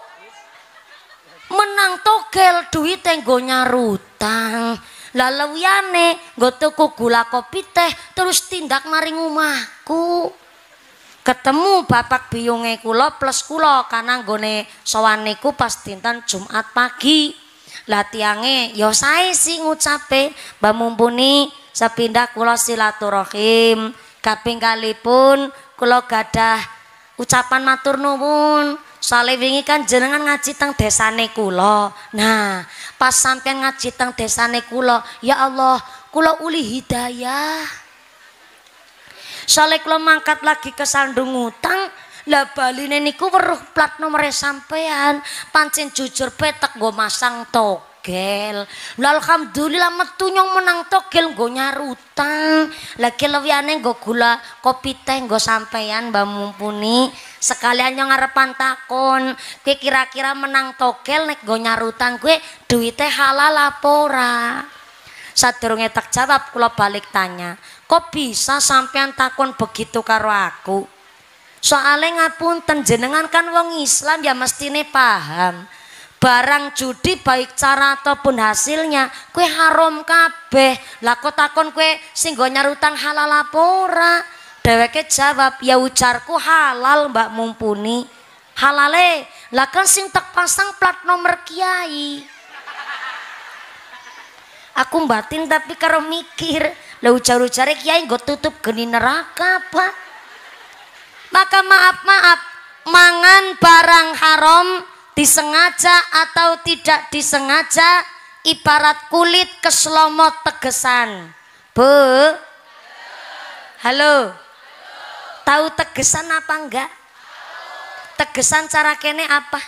menang togel duwite nggo nyarutang. Lah lewiyane nggo tuku gula kopi teh terus tindak maring omahku. Ketemu bapak biyunge kula plus kula karena nggone sowan niku pas dinten Jumat pagi. Lah tiange ya sae sih ngucape, Mbah mumpuni sepindah kula silaturahim. Kaping kalipun kula gadah ucapan matur nuwun. Soale wingi kan jenengan ngaji teng desane kula. Nah, pas sampean ngaji teng desane kula, ya Allah, kula uli hidayah. Soale kula mangkat lagi kesandung utang, lah baline niku weruh plat nomore sampean, pancen jujur petek nggo masang togel. Lah alhamdulillah metu nyong menang togel nggo nyarutang. Lagi lewiyane nggo gula kopi teh nggo sampean Mbah mumpuni. Sekalian nyong ngarepan takon, kowe kira-kira menang togel nek nggo nyarutang kowe duwite halal apa ora? Sadurunge tak jawab kula balik tanya, kok bisa sampean takon begitu karo aku? Soalnya ngapunten jenengan kan wong Islam ya mestine paham. Barang judi baik cara ataupun hasilnya kue haram kabeh. Lah kok takon kue sing nggo nyarutang halal apa ora? Dheweke jawab, ya ujarku halal Mbak mumpuni. Halale, lah kan sing tak pasang plat nomor kiai. Aku batin tapi karo mikir, lah ujar-ujare kiai nggo tutup geni neraka Pak. Maka maaf-maaf, mangan barang haram disengaja atau tidak disengaja ibarat kulit keslomot tegesan. Bu, halo, tahu tegesan apa enggak? Tegesan cara kene apa?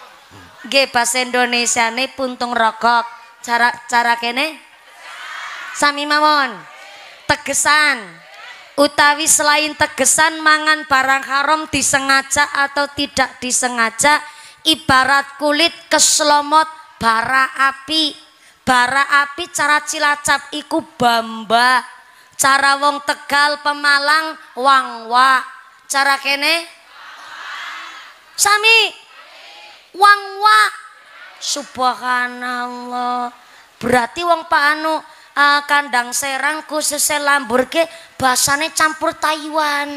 Nggih bahasa Indonesia nih puntung rokok. Cara kene Sami mawon. Tegesan utawi selain tegesan mangan barang haram disengaja atau tidak disengaja ibarat kulit keslomot bara api. Bara api cara Cilacap iku bamba. Cara wong Tegal Pemalang wangwa. Cara kene sami wangwa. Subhanallah. Berarti wong Pak anu kandang Serang khususnya Lambur ke bahasane campur Taiwan.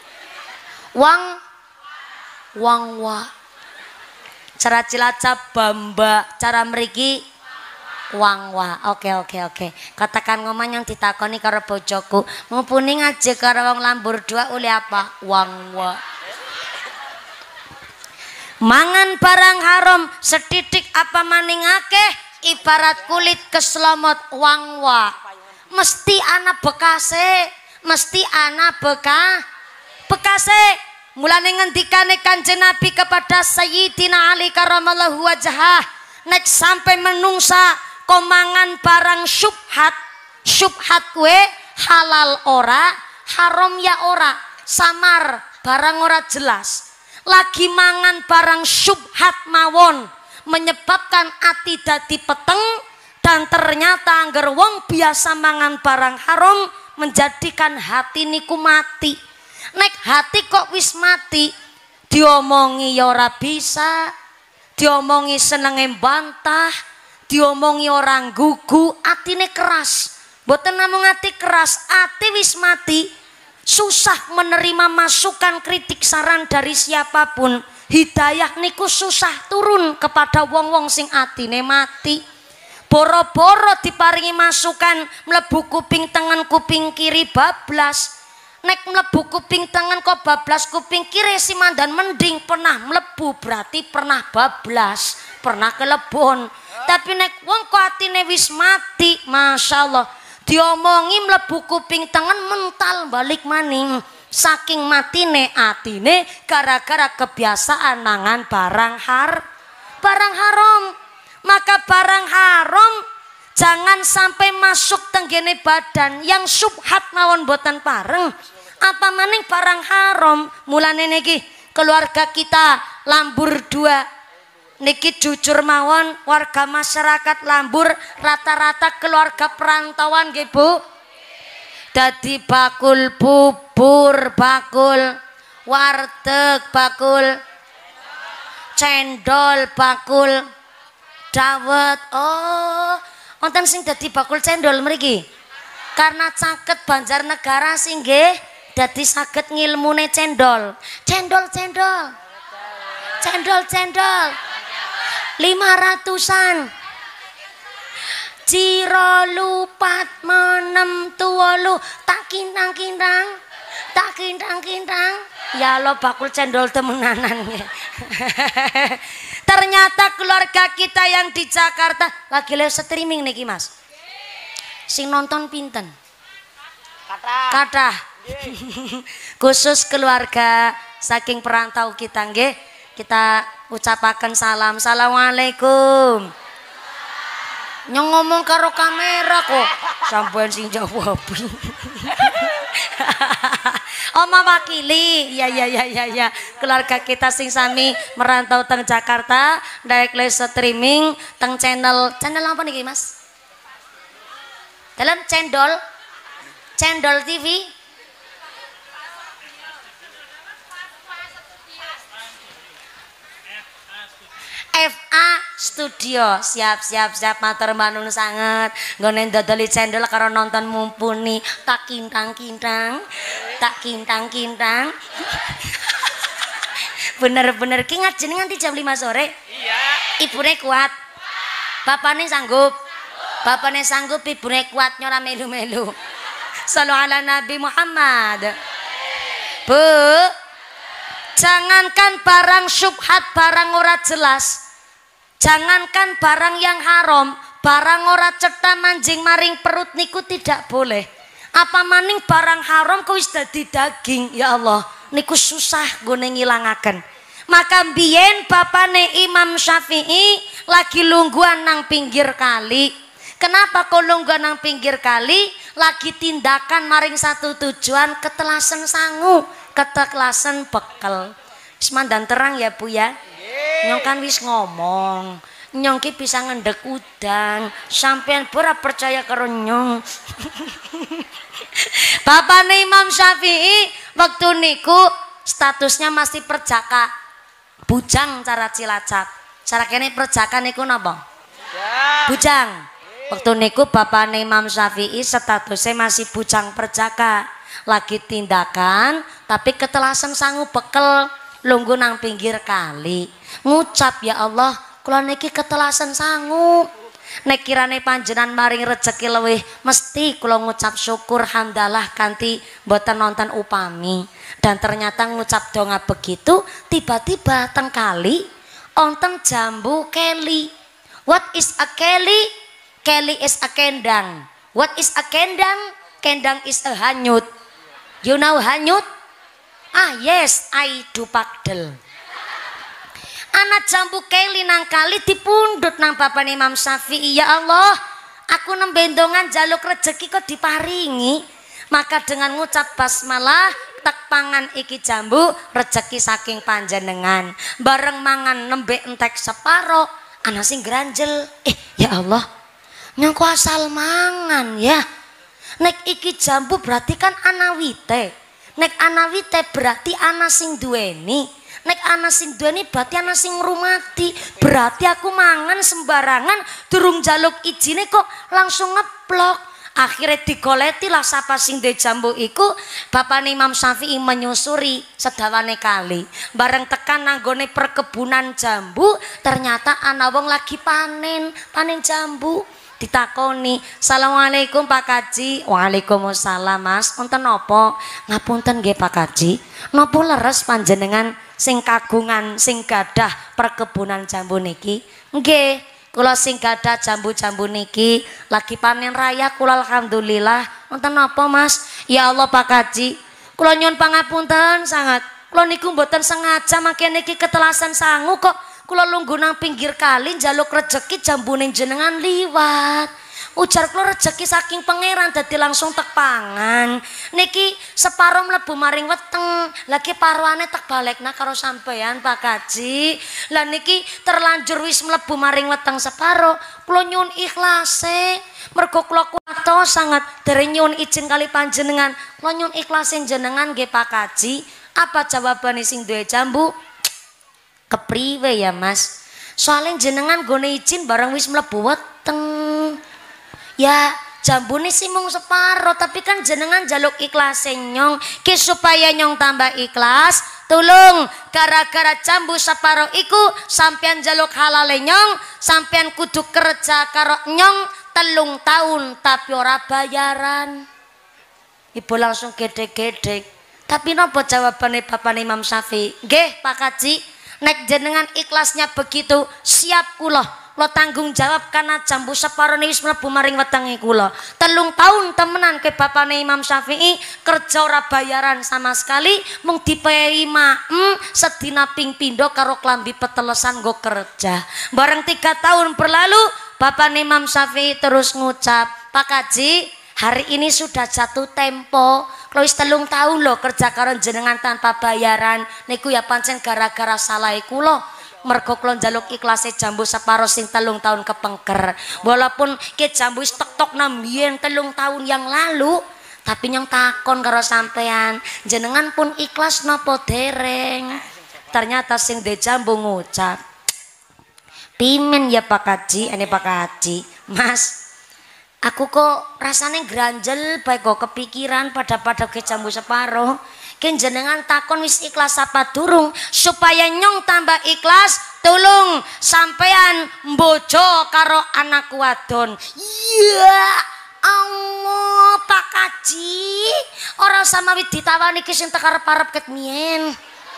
Wangwa. Cara Cilacap bamba, cara mriki wangwa. Oke. Katakan ngomong yang ditakoni karo bojoku. Mumpuni ngaji karo wong Lambur 2 uli apa? Wangwa. Mangan barang haram setitik apa maning akeh ibarat kulit keslomot wangwa. Mesti ana bekase, mesti ana bekase. Mulane ngendikane Kanjeng Nabi kepada Sayyidina Ali karramallahu wajhah, nek sampai menungsa komangan barang syubhat kue halal ora, haram ya ora, samar barang ora jelas. Lagi mangan barang syubhat mawon menyebabkan ati dadi peteng dan ternyata angger wong biasa mangan barang haram menjadikan hati niku mati. Nek hati kok wis mati diomongi ya ora bisa, diomongi senenge bantah, diomongi orang gugu, atine keras. Mboten namung ati keras, ati wis mati, susah menerima masukan kritik saran dari siapapun. Hidayah niku susah turun kepada wong-wong sing atine mati. Boro-boro diparingi masukan mlebu kuping tengen kuping kiri bablas. Nek mlebu kuping tengen kok bablas kuping kiri si mandan mending pernah mlebu berarti pernah bablas, pernah kelebon. Tapi nek wong kok atine wis mati, masyaallah, diomongi mlebu kuping tengen mental balik maning. Saking matine atine gara-gara kebiasaan mangan barang haram. Maka barang haram jangan sampai masuk tenggene badan yang subhat mawon boten pareng. Apa maning barang haram. Mulane niki keluarga kita Lambur 2 niki jujur mawon warga masyarakat Lambur rata-rata keluarga perantauan nggih Bu. Dadi bakul bubur, bakul warteg, bakul cendol, bakul dawet. Oh, wonten sing dadi bakul cendol mriki. Karena caket Banjarnegara sing nggih dadi saged ngilmune cendol. Cendol 500-an. Ciro lupat menem tuwolu tak kintang-kintang. Ya Allah bakul cendol temenanan. Ternyata keluarga kita yang di Jakarta lagi live streaming niki Mas. Sing nonton pinten? Kathah. Khusus keluarga saking perantau kita nggih, kita ucapaken salam. Assalamualaikum. Nyong ngomong karo kamera kok sampean sing jawab. Oma wakili, ya. Keluarga kita sing sami merantau teng Jakarta, daek live streaming teng channel apa niki Mas? Dalam Cendol TV. FA Studio. Siap matur manun sanget nggone dodoli cendol karo nonton mumpuni tak kintang-kintang. Bener-bener ki ngajeni nganti jam 5 sore. Iya. Ibune kuat. Bapakne sanggup. Bapakne sanggup, ibune kuat nyora melu-melu. Shallallahu ala Nabi Muhammad. Bu, jangankan barang syubhat, barang ora jelas. Jangankan barang yang haram, barang ora cetha manjing maring perut niku tidak boleh. Apa maning barang haram kok wis dadi daging, ya Allah, niku susah gone ngilangaken. Maka mbiyen bapane Imam Syafi'i lagi lungguhan nang pinggir kali. Kenapa kau lungguh nang pinggir kali? Lagi tindakan maring satu tujuan, ketelasan sangu, ketelasan bekel. Wis mandan terang ya Bu ya. Nyong kan wis ngomong. Nyong ki bisa ngendek udang. Sampean ora percaya karo nyong. Bapakne Imam Syafi'i waktu niku statusnya masih perjaka. Bujang cara Cilacap. Cara kene perjaka niku napa? Bujang. Waktu niku bapakne Imam Syafi'i statusnya masih bujang perjaka. Lagi tindakan tapi ketelasan sangu bekel lungguh nang pinggir kali. Ngucap ya Allah, kula niki ketelasan sangu. Nek kirane panjenengan maring rezeki luwih mesti kula ngucap syukur hamdalah kanthi mboten nonton upami. Dan ternyata ngucap donga begitu tiba-tiba teng kali onten jambu keli. What is a keli? Keli is a kendang. What is a kendang? Kendang is a hanyut. You know hanyut? Ah yes, I do pakdel. Anak jambu keli nang kali dipundhut nang bapak Imam Syafi'i. Ya Allah, aku nembendongan jaluk rezeki kok diparingi. Maka dengan ngucap basmalah tak pangan iki jambu rezeki saking panjenengan. Bareng mangan nembe entek separo, ana sing granjel. Ya Allah, nyong ku asal mangan ya. Nek iki jambu berarti kan ana wite. Nek ana wite berarti ana sing duweni. Nek ana sing duweni berarti ana sing ngrumati. Berarti aku mangan sembarangan durung jaluk ijine kok langsung ngeplok. Akhirnya digoleti lah sapa sing de jambu iku. Bapak Imam Syafi'i menyusuri sedawane kali. Bareng tekan nanggone perkebunan jambu, ternyata ana wong lagi panen jambu. Ditakoni, "Assalamualaikum Pak Kaji." "Waalaikumsalam Mas. Wonten napa?" "Ngapunten nggih Pak Kaji. Napa leres panjenengan sing kagungan sing gadah perkebunan jambu niki?" "Nggih, kula sing gadah jambu-jambu niki lagi panen raya kula alhamdulillah." "Wonten napa Mas?" "Ya Allah Pak Kaji, kula nyuwun pangapunten sangat. Kula niku mboten sengaja mangke niki ketelasan sangu kok kula lungguh nang pinggir kali njaluk rezeki jambune jenengan liwat. Ujar kula rezeki saking pangeran dadi langsung tek pangan. Niki separo mlebu maring weteng, lagi paruane tak balekna karo sampean Pak Kaji. Lah niki terlanjur wis mlebu maring weteng separo, kula nyuwun ikhlase. Mergo kula kuwato sangat dari nyuwun izin kali panjenengan. Kula nyuwun ikhlase jenengan nggih Pak Kaji." Apa jawabane sing duwe jambu? "Kepriwe ya Mas? Soalnya jenengan gone izin bareng wis mlebu weteng." "Ya jambune sih mung separo, tapi kan jenengan jaluk ikhlas nyong ki supaya nyong tambah ikhlas. Tulung gara-gara jambu separo iku sampean jaluk halale nyong, sampean kudu kerja karo nyong 3 tahun tapi ora bayaran." Ibu langsung gedek-gedek. Tapi nopo jawabane Bapak Imam Syafi'i? "Nggih Pak Kaji, nek jenengan ikhlasnya begitu siap kula. Lo tanggung jawab karena jambu separo wis mlebu maring wetenge kula. 3 tahun temenan ke bapakne Imam Syafi'i kerja ora bayaran sama sekali, mung dipayahi maem sedina ping pindho karo klambi petelesan nggo kerja. Bareng 3 tahun berlalu, bapakne Imam Syafi'i terus ngucap, "Pak Kaji, hari ini sudah jatuh tempo. Kalau wis 3 tahun loh kerja karo jenengan tanpa bayaran. Niku ya pancen gara-gara salah kula. Mergo kula njaluk ikhlase jambu separo sing 3 tahun kepengker. Walaupun ke jambu wis tek-tok nambien 3 tahun yang lalu, tapi nyong takon karo sampean, jenengan pun ikhlas napa dereng?" Ternyata sing de jambu ngucap, "Pimen ya Pak Kaji." "Ene Pak Kaji, Mas, aku kok rasanya granjel baik kok kepikiran pada ke jambu separo. Ken jenengan takon wis ikhlas apa durung supaya nyong tambah ikhlas, tulung sampean mbojo karo anak wadon." "Ya Allah Pak Kaji, orang sama wit ditawani ki sing tek arep-arep ket mien."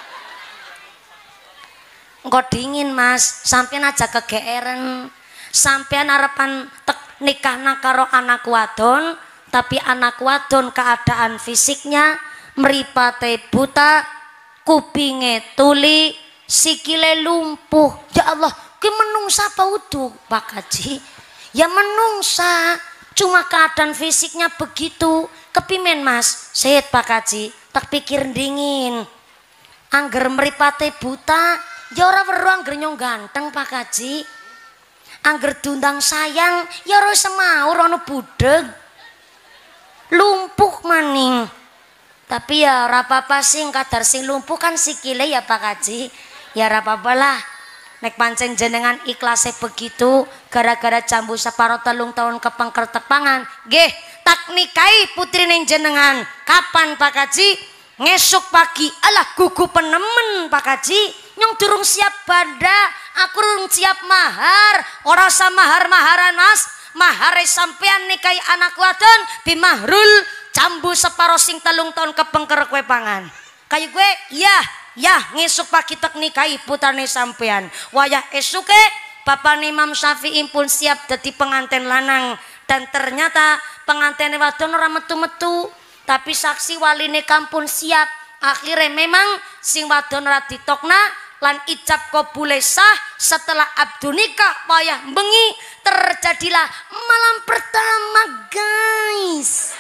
"Engko dingin Mas, sampean aja kegeeren. Sampean arepan tek nikah karo anak wadon, tapi anak wadon keadaan fisiknya mripate buta, kupinge tuli, sikile lumpuh. Ya Allah, ki menungsa apa udu Pak Kaji?" Ya menungsa, cuma keadaan fisiknya begitu. Kepimen Mas? Set Pak Kaji, tak pikir dingin. Angger mripate buta, ya ora weruh angger nyong ganteng Pak Kaji. Angger dundang sayang, ya ora semaur ana budeg. Lumpuh maning. Tapi ya ora apa-apa sih, kadar sing lumpuh kan sikile ya Pak Kaji. Ya ora apa-apa lah. Nek pancen jenengan ikhlasnya begitu gara-gara jambu separo 3 tahun kepengker tepangan, nggih tak nikahi putrine jenengan. Kapan Pak Kaji? Ngesuk pagi. Alah gugu penemen Pak Kaji, nyong durung siap banda, aku durung siap mahar. Ora usah mahar-maharan Mas, mahare sampean nikahi anak wadon bimahrul jambu separo sing 3 tahun kepengker kue pangan. Kayu gue ya ngesuk pagi tak nikahi putrane sampean. Wayah esuke bapane Imam Syafi'i pun siap dadi pengantin lanang. Dan ternyata pengantin wadon ora metu-metu, tapi saksi waline kampun siap. Akhirnya memang sing wadon ora ditokna lan ijab kabule sah. Setelah abdu nikah wayah bengi terjadilah malam pertama guys.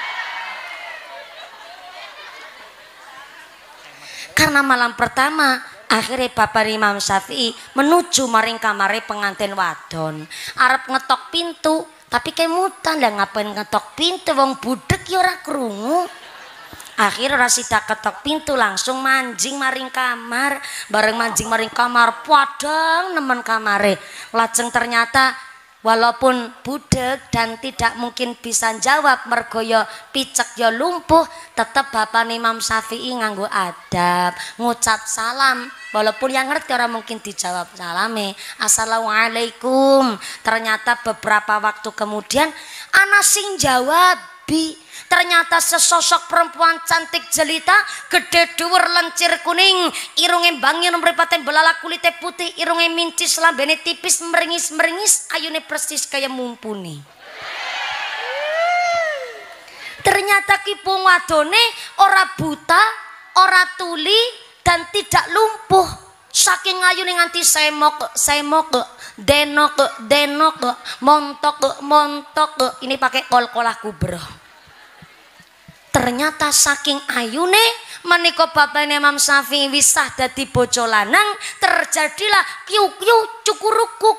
Karena malam pertama akhirnya Bapak Imam Syafi'i menuju maring kamare pengantin wadon. Arep ngetok pintu, tapi kemutan lah ngapain ngetok pintu, wong budek ya ora krungu. Akhirnya ora sida ketok pintu, langsung manjing maring kamar. Bareng manjing maring kamar padang nemen kamare. Lajeng ternyata walaupun budek dan tidak mungkin bisa jawab mergo ya picek ya lumpuh, tetap Bapak Imam Syafi'i nganggo adab, ngucap salam. Walaupun yang ngerti orang mungkin dijawab salame, assalamualaikum. Ternyata beberapa waktu kemudian ana sing jawab bi. Ternyata sesosok perempuan cantik jelita, gede dhuwur lencir kuning, irunge bangir mripaten belalak kulite putih, irunge mincis lambene tipis meringis-meringis, ayune persis kaya mumpuni. Ternyata kipung wadone ora buta, ora tuli dan tidak lumpuh. Saking ayune nganti semok, denok, montok. Ini pakai kol-kolah kubro. Ternyata saking ayune menika Bapak Imam Syafi'i wisah dadi bojo lanang, terjadilah kiu-kiu cukurukuk.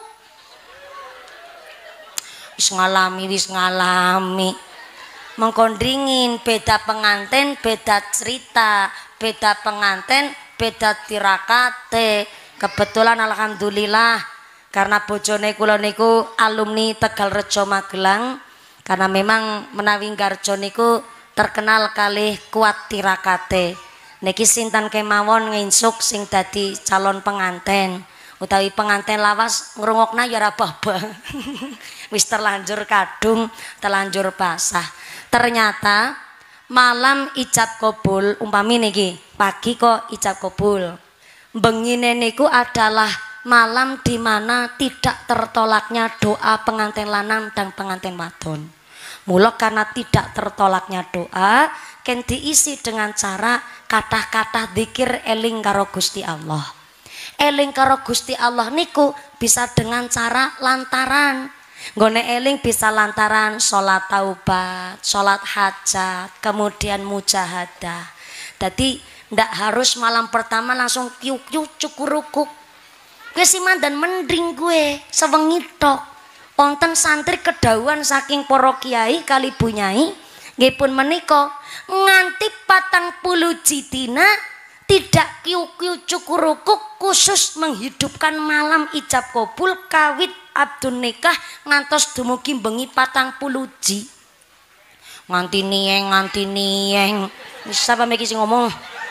Wis ngalami. Mengkondringin beda pengantin, beda cerita, beda pengantin, beda tirakate. Kebetulan alhamdulillah karena bojone kula niku alumni Tegalrejo Magelang, karena memang menawi Garjo niku terkenal kalih kuat tirakate. Niki sinten kemawon nginsuk sing dadi calon penganten utawi penganten lawas ngrungokna ya ora apa-apa. Wis terlanjur kadung, terlanjur basah. Ternyata malam ijab kabul, umpami niki pagi kok ijab kabul, bengine niku adalah malam di mana tidak tertolaknya doa pengantin lanang dan pengantin wadon. Mula karena tidak tertolaknya doa, ken diisi dengan cara kata-kata zikir eling karo Gusti Allah. Eling karo Gusti Allah niku bisa dengan cara lantaran. Nggone eling bisa lantaran sholat taubat, sholat hajat, kemudian mujahadah. Jadi ndak harus malam pertama langsung kiuk-kiuk cukurukuk. Gue sih mandan mending gue sewengi tok. Wonten santri kedawuhan saking para kiai kali bunyai nggih pun menika nganti 40 jidina tidak kiu-kiu cukurukuk khusus menghidupkan malam ijab kabul kawit abdun nikah ngantos dumugi bengi 40 ji. Nganti nieng. Bisa apa meki sing ngomong?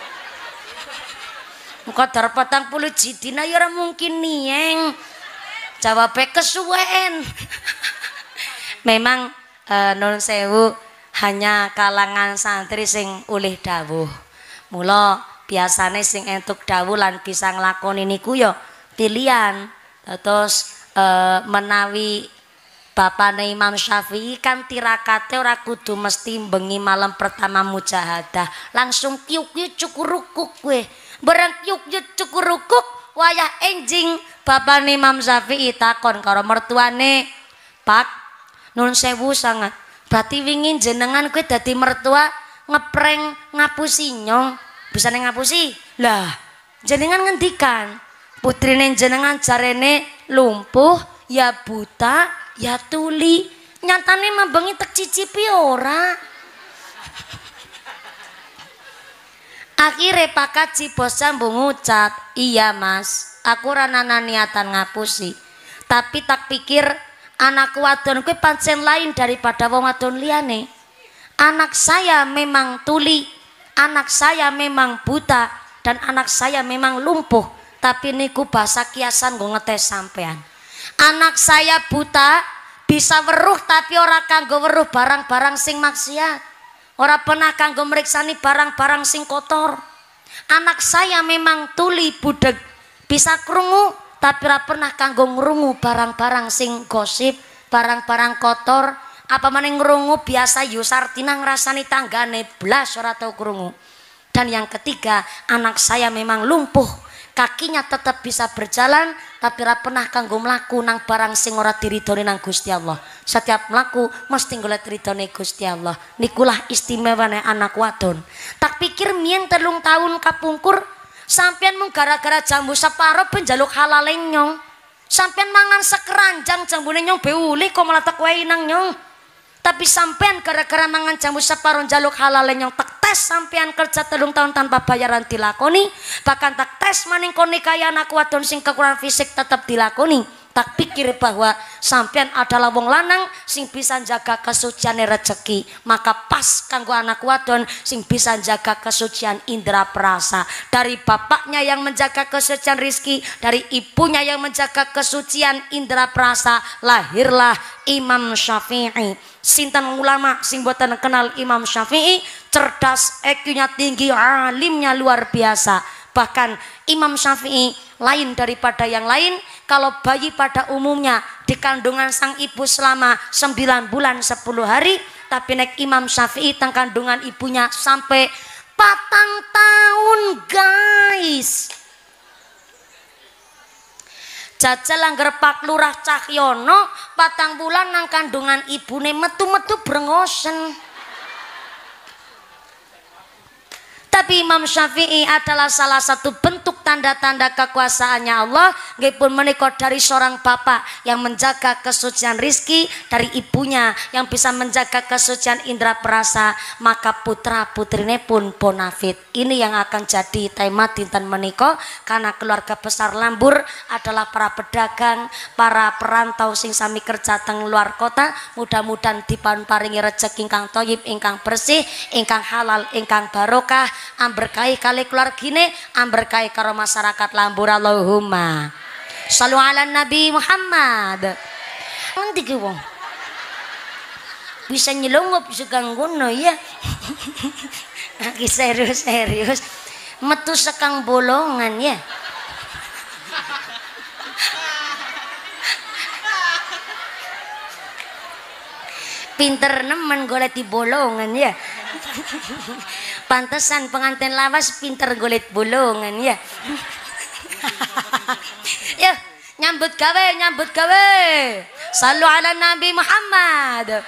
Muka dar 40 jidina ya ora mungkin nieng. Jawabnya kesuwen. Memang nun sewu hanya kalangan santri sing ulih dawuh. Mula biasane sing entuk dawuh lan bisa nglakoni niku ya pilihan. Terus menawi bapane Imam Syafi'i kan tirakate ora kudu mesti bengi malam pertama mujahadah, langsung kiuk-kiuk cukurukuk kowe. Bareng kiuk-kiuk cukurukuk wayah enjing bapane Imam Syafi'i takon karo mertuane, Pak, nun sewu sangat. Berarti wingi jenengan kuwi dadi mertua ngeprank ngapusi nyong. Bisane ngapusi? Lah, jenengan ngendikan putrine jenengan jarene lumpuh, ya buta, ya tuli. Nyatane mambengi tek cicipi ora. Akhirnya Pak Kaji bos sambung ngucap, iya mas, aku ranana niatan ngapusi. Tapi tak pikir anak wadon kuwi pancen lain daripada wong wadon liyane. Anak saya memang tuli, anak saya memang buta, dan anak saya memang lumpuh. Tapi niku bahasa kiasan nggo ngetes sampean. Anak saya buta, bisa weruh tapi ora kanggo weruh barang-barang sing maksiat. Ora pernah kanggo meriksani barang-barang sing kotor. Anak saya memang tuli budeg, bisa krungu tapi ora pernah kanggo ngrungu barang-barang sing gosip, barang-barang kotor. Apa meneh ngrungu biasa Yusartina ngrasani tanggane blas ora tau krungu. Dan yang ketiga, anak saya memang lumpuh, kakinya tetap bisa berjalan tapi ora pernah kanggo mlaku nang barang sing ora diridhoni nang Gusti Allah. Setiap mlaku mesti golek ridhone Gusti Allah. Nikulah istimewane anak wadon. Tak pikir mien 3 tahun kapungkur sampean mung gara-gara jambu separo ben njaluk halal nyong. Sampean mangan sekeranjang jambune nyong beuli kok malah tak wae nang nyong. Tapi sampean gara-gara mangan jambu separo njaluk halal nyong tak tes sampean kerja 3 tahun tanpa bayaran dilakoni, bahkan tak tes maning koni kaya anak wadon sing kekurangan fisik tetap dilakoni. Tak pikir bahwa sampean adalah wong lanang sing bisa jaga kesucian rezeki, maka pas kanggo anak wadon sing bisa jaga kesucian indera perasa. Dari bapaknya yang menjaga kesucian rizki, dari ibunya yang menjaga kesucian indera perasa, lahirlah Imam Syafi'i. Sinten ulama sing boten kenal Imam Syafi'i, cerdas, EQ-nya tinggi, alimnya luar biasa. Bahkan Imam Syafi'i lain daripada yang lain. Kalau bayi pada umumnya di kandungan sang ibu selama 9 bulan 10 hari, tapi nek Imam Syafi'i tang kandungan ibunya sampai 4 tahun guys. Jajal angger Pak Lurah Cahyono 4 bulan nang kandungan ibune metu-metu brengosen. Tapi Imam Syafi'i adalah salah satu bentuk tanda-tanda kekuasaannya Allah. Nggih pun menika dari seorang bapak yang menjaga kesucian rizki, dari ibunya yang bisa menjaga kesucian indera perasa, maka putra putrine pun bonafit. Ini yang akan jadi tema dinten menika, karena keluarga besar Lambur adalah para pedagang, para perantau sing sami kerja teng luar kota. Mudah-mudahan diparingi rezeki ingkang thayyib, ingkang bersih, ingkang halal, ingkang barokah. Amberkahi kali keluargine, amberkahi karo masyarakat Lambur. Allahumma shallu ala Nabi Muhammad. Nanti ki wong bisa nyelonggop juga ngono ya. Aki serius metu sekang bolongan ya. Pinter nemen golek di bolongan ya. Pantesan pengantin lawas pinter golek bolongan ya. Ya, nyambut gawe. Sallu ala Nabi Muhammad.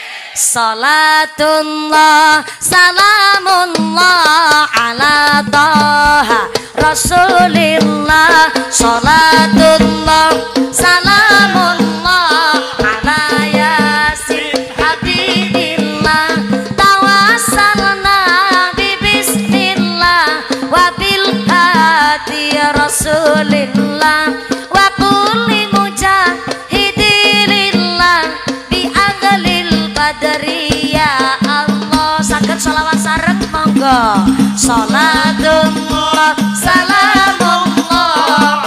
Salatullah salamullah ala Taha Rasulillah. Salatullah salamullah ala Yasin Habibillah. Tawassalna bi bismillah wa bil hadi Rasulillah wa kulli mujahidilillah bi aglil badri ya Allah. Saged selawat sareng monggo. Salatullah salamullah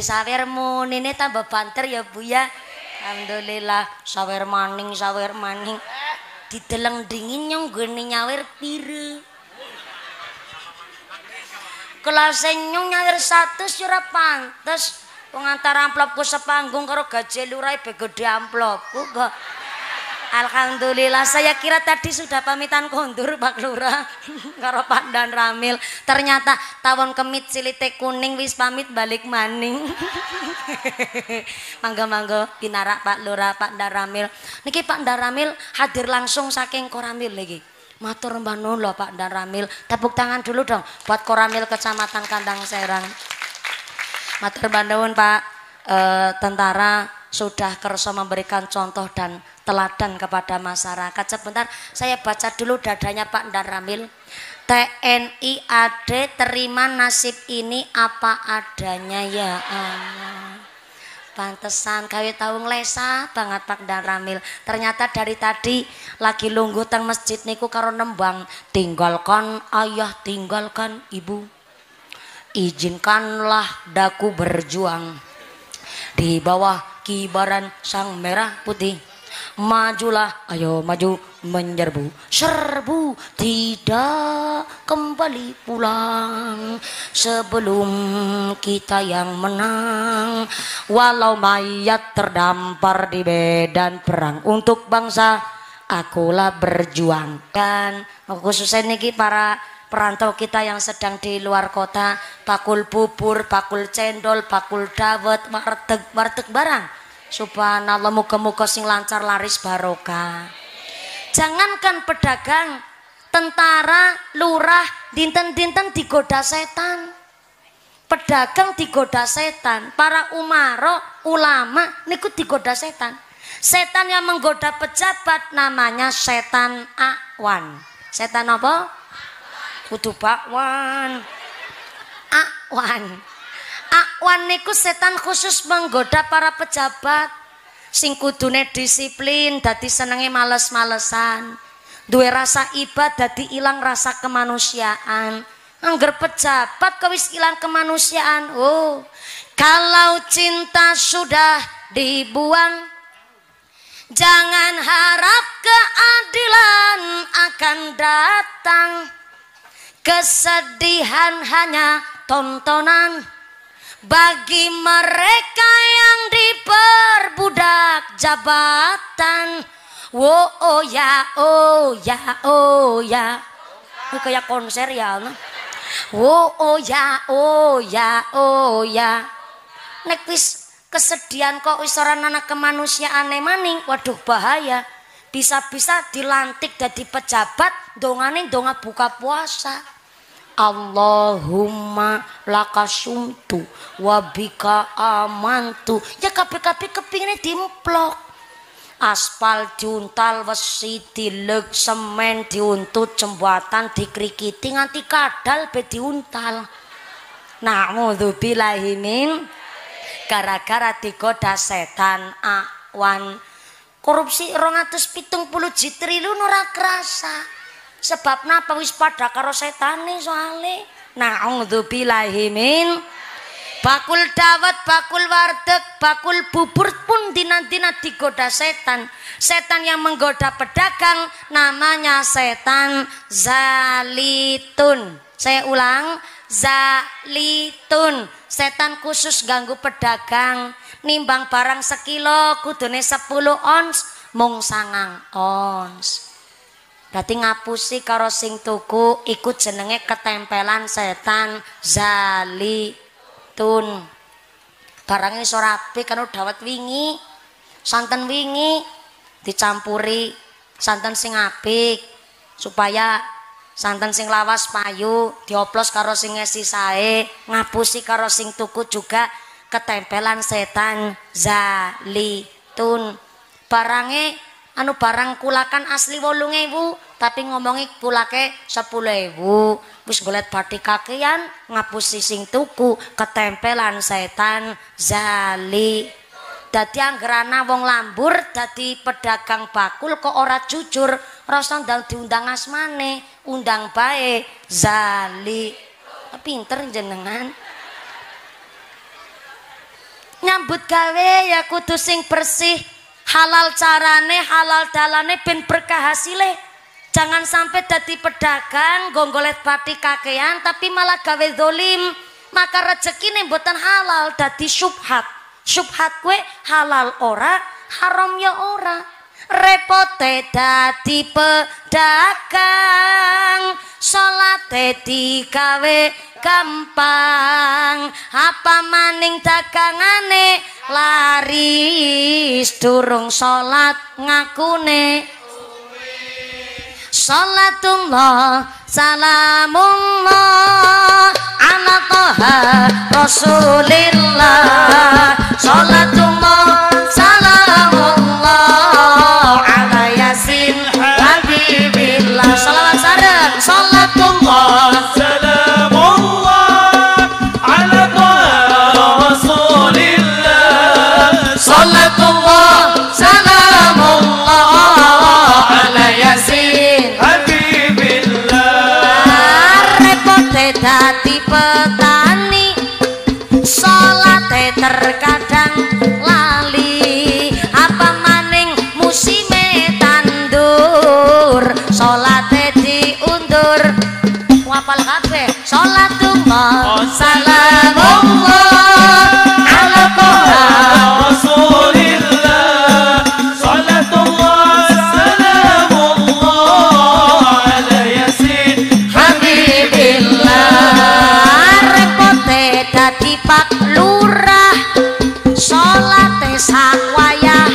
sawer munine tambah banter ya Bu ya. Alhamdulillah sawer maning dideleng dingin nyong gone nyawer pire. Kelas nyong nyawer 100 ora pantes. Wong antara amplopku sepanggung karo gaji lurah be gede amplopku kok. Alhamdulillah, saya kira tadi sudah pamitan kondur Pak Lurah karo Pak Dan Ramil. Ternyata tawon kemit silite kuning wis pamit balik maning. Mangga-mangga pinarak Pak Lurah, Pak Dan Ramil. Niki Pak Dan Ramil hadir langsung saking Koramil lagi. Matur mbah nuwun lho Pak Dan Ramil. Tepuk tangan dulu dong buat Koramil Kecamatan Kandang Serang. Matur mbah nuwun Pak. Tentara sudah kersa memberikan contoh dan teladan kepada masyarakat. Sebentar saya baca dulu dadanya Pak Dan Ramil. TNI AD terima nasib ini apa adanya ya Allah. Pantesan kawe tahu nglesa banget Pak Dan Ramil. Ternyata dari tadi lagi lungguh teng masjid niku karo nembang tinggalkan ayah tinggalkan ibu. Izinkanlah daku berjuang di bawah kibaran sang merah putih. Majulah, ayo maju menyerbu, serbu tidak kembali pulang sebelum kita yang menang. Walau mayat terdampar di medan perang untuk bangsa, akulah berjuang. Dan khususnya niki para perantau kita yang sedang di luar kota, bakul bubur, bakul cendol, bakul dawet, warteg barang. Subhanallah, muga-muga sing lancar laris barokah. Jangankan pedagang, tentara, lurah, dinten-dinten digoda setan. Pedagang digoda setan, para umaro, ulama niku digoda setan. Setan yang menggoda pejabat namanya setan akwan. Setan apa? Kudu bakwan. Akwan. Akwan niku setan khusus menggoda para pejabat sing kudune disiplin dadi senenge males-malesan, duwe rasa iba dadi ilang rasa kemanusiaan. Angger pejabat kok wis ilang kemanusiaan. Oh, kalau cinta sudah dibuang, jangan harap keadilan akan datang. Kesedihan hanya tontonan bagi mereka yang diperbudak jabatan. Oh ya, oh ya, oh ya. Ini kayak konser ya. Oh ya, oh ya, oh ya. Nek wis kesedihan kok wis ora ana kemanusiaane maning, waduh bahaya. Bisa-bisa dilantik dadi pejabat, dongane donga buka puasa. Allahumma lakasumtu wabika amantu. Ya kabeh-kabeh kepingine dimplok. Aspal diuntal, wesi dileg, semen diuntut, jembatan dikrikiti nganti kadal be diuntal. Na'udzubillahi min gara-gara digoda setan akwan. Korupsi 270 triliun ora kerasa. Sebab napa wis pada karo setane soale. Na'udzubillahi min. Bakul dawet, bakul warteg, bakul bubur pun dina-dina digoda setan. Setan yang menggoda pedagang namanya setan zalitun. Saya ulang, zalitun. Setan khusus ganggu pedagang. Nimbang barang sekilo kudune 10 ons, mung 9 ons. Berarti ngapusi karo sing tuku ikut jenenge ketempelan setan zalitun. Barangnya iso rapi kan dawet wingi, santen wingi dicampuri santen sing apik supaya santen sing lawas payu dioplos karo sing ngesi sae, ngapusi karo sing tuku juga ketempelan setan zalitun. Barangnya barang kulakan asli 8.000 tapi ngomongi kulake 10.000. Wis golet bathi kakean ngapusi sing tuku ketempelan setan zali. Dadi anggerana wong lambur dadi pedagang bakul kok ora jujur, rasa ndang diundang asmane, undang bae zali. Pinter jenengan. Nyambut gawe ya kudu sing bersih. Halal carane, halal dalane ben berkah hasile. Jangan sampai dadi pedagang gonggolet pati kakean tapi malah gawe zolim. Maka rezekine mboten halal dadi syubhat. Syubhat kue halal ora, haram ya ora. Repote dadi pedagang, salate digawe gampang. Apa maning dagangane laris durung salat ngakune. Salatullah salamullah ala toha rasulillah. Salatullah salamullah ala yasin habibillah. Salawat sareng. Salatullah salamullah ala toha rasulillah. Salatullah salamullah ala yasin habibillah. repote dadi petani, salate terkadang lali. Apa maning musime tandur, salate diundur. Wapal kabeh. Salatullah salamullah ala toha rasulillah. Salatullah salamullah ala yasin habibillah. Repote dadi pak lurah, salate sak wayah.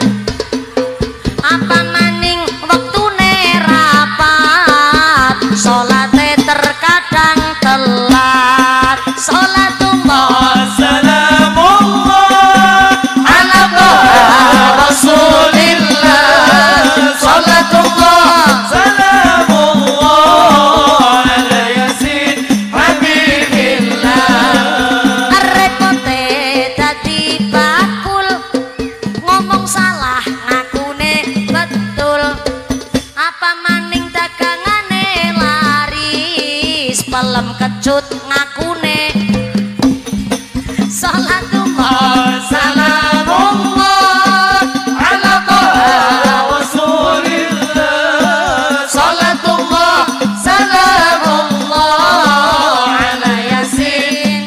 Apa maning wektune rapat, salate terkadang telat. Salatullah salamullah ala toha rasulillah. Salatullah salamullah ala yasin habibillah. Repote dadi bakul, ngomong salah ngakune betul. Apa maning dagangane laris, pelem kecut ngakune. Salatullah salamullah ala toha rasulillah. salatullah salamullah ala yasin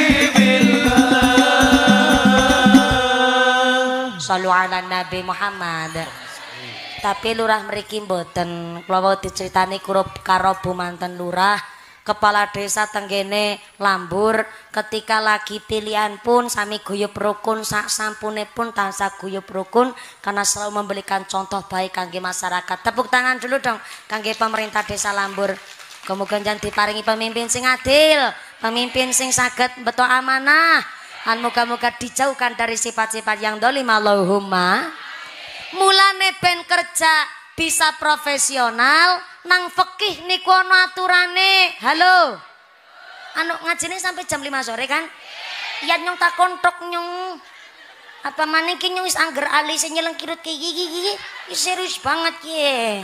habibillah. Sallu ala Nabi Muhammad. Tapi lurah mriki mboten kula wau diceritani karo bumanten lurah kepala desa tenggene Lambur ketika lagi pilihan pun sami guyub rukun sak sampune pun tansah guyub rukun karena selalu memberikan contoh baik kangge masyarakat. Tepuk tangan dulu dong kangge pemerintah desa Lambur. Kemudian jangan diparingi pemimpin sing adil, pemimpin sing saged beto amanah. Lan muga-muga dijauhkan dari sifat-sifat yang dolim. Allahumma. Mulane ben kerja bisa profesional nang fikih niku ana aturane. Halo. Anu ngajine sampai jam 5 sore kan? Iya nyong tak kontok nyong. Apa maneh ki nyong wis angger alis nyeleng kirut ki gigi. Serius banget ye.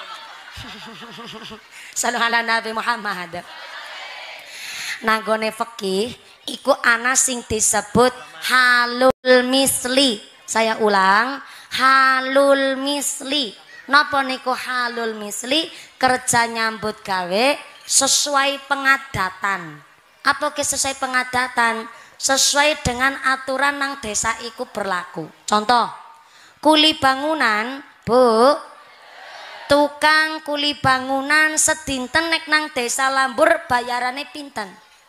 Sallallahu ala Nabi Muhammad. Nanggone fikih iku ana sing disebut halul misli. Saya ulang, halul misli. Napa niku halul misli? Kerja nyambut gawe sesuai pengadatan. Apa ke sesuai pengadatan? Sesuai dengan aturan nang desa iku berlaku. Contoh, kuli bangunan, Bu. Tukang kuli bangunan sedinten nek nang desa Lambur bayarane pinten?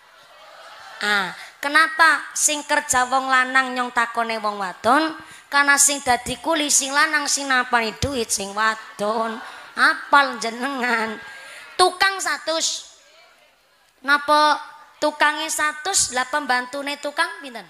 Kenapa sing kerja wong lanang nyong takone wong wadon? Karena sing dadi kuli sing lanang sing napani duit sing wadon. Apal jenengan. Tukang 100. Napa tukange 100 lah pembantune tukang pinten?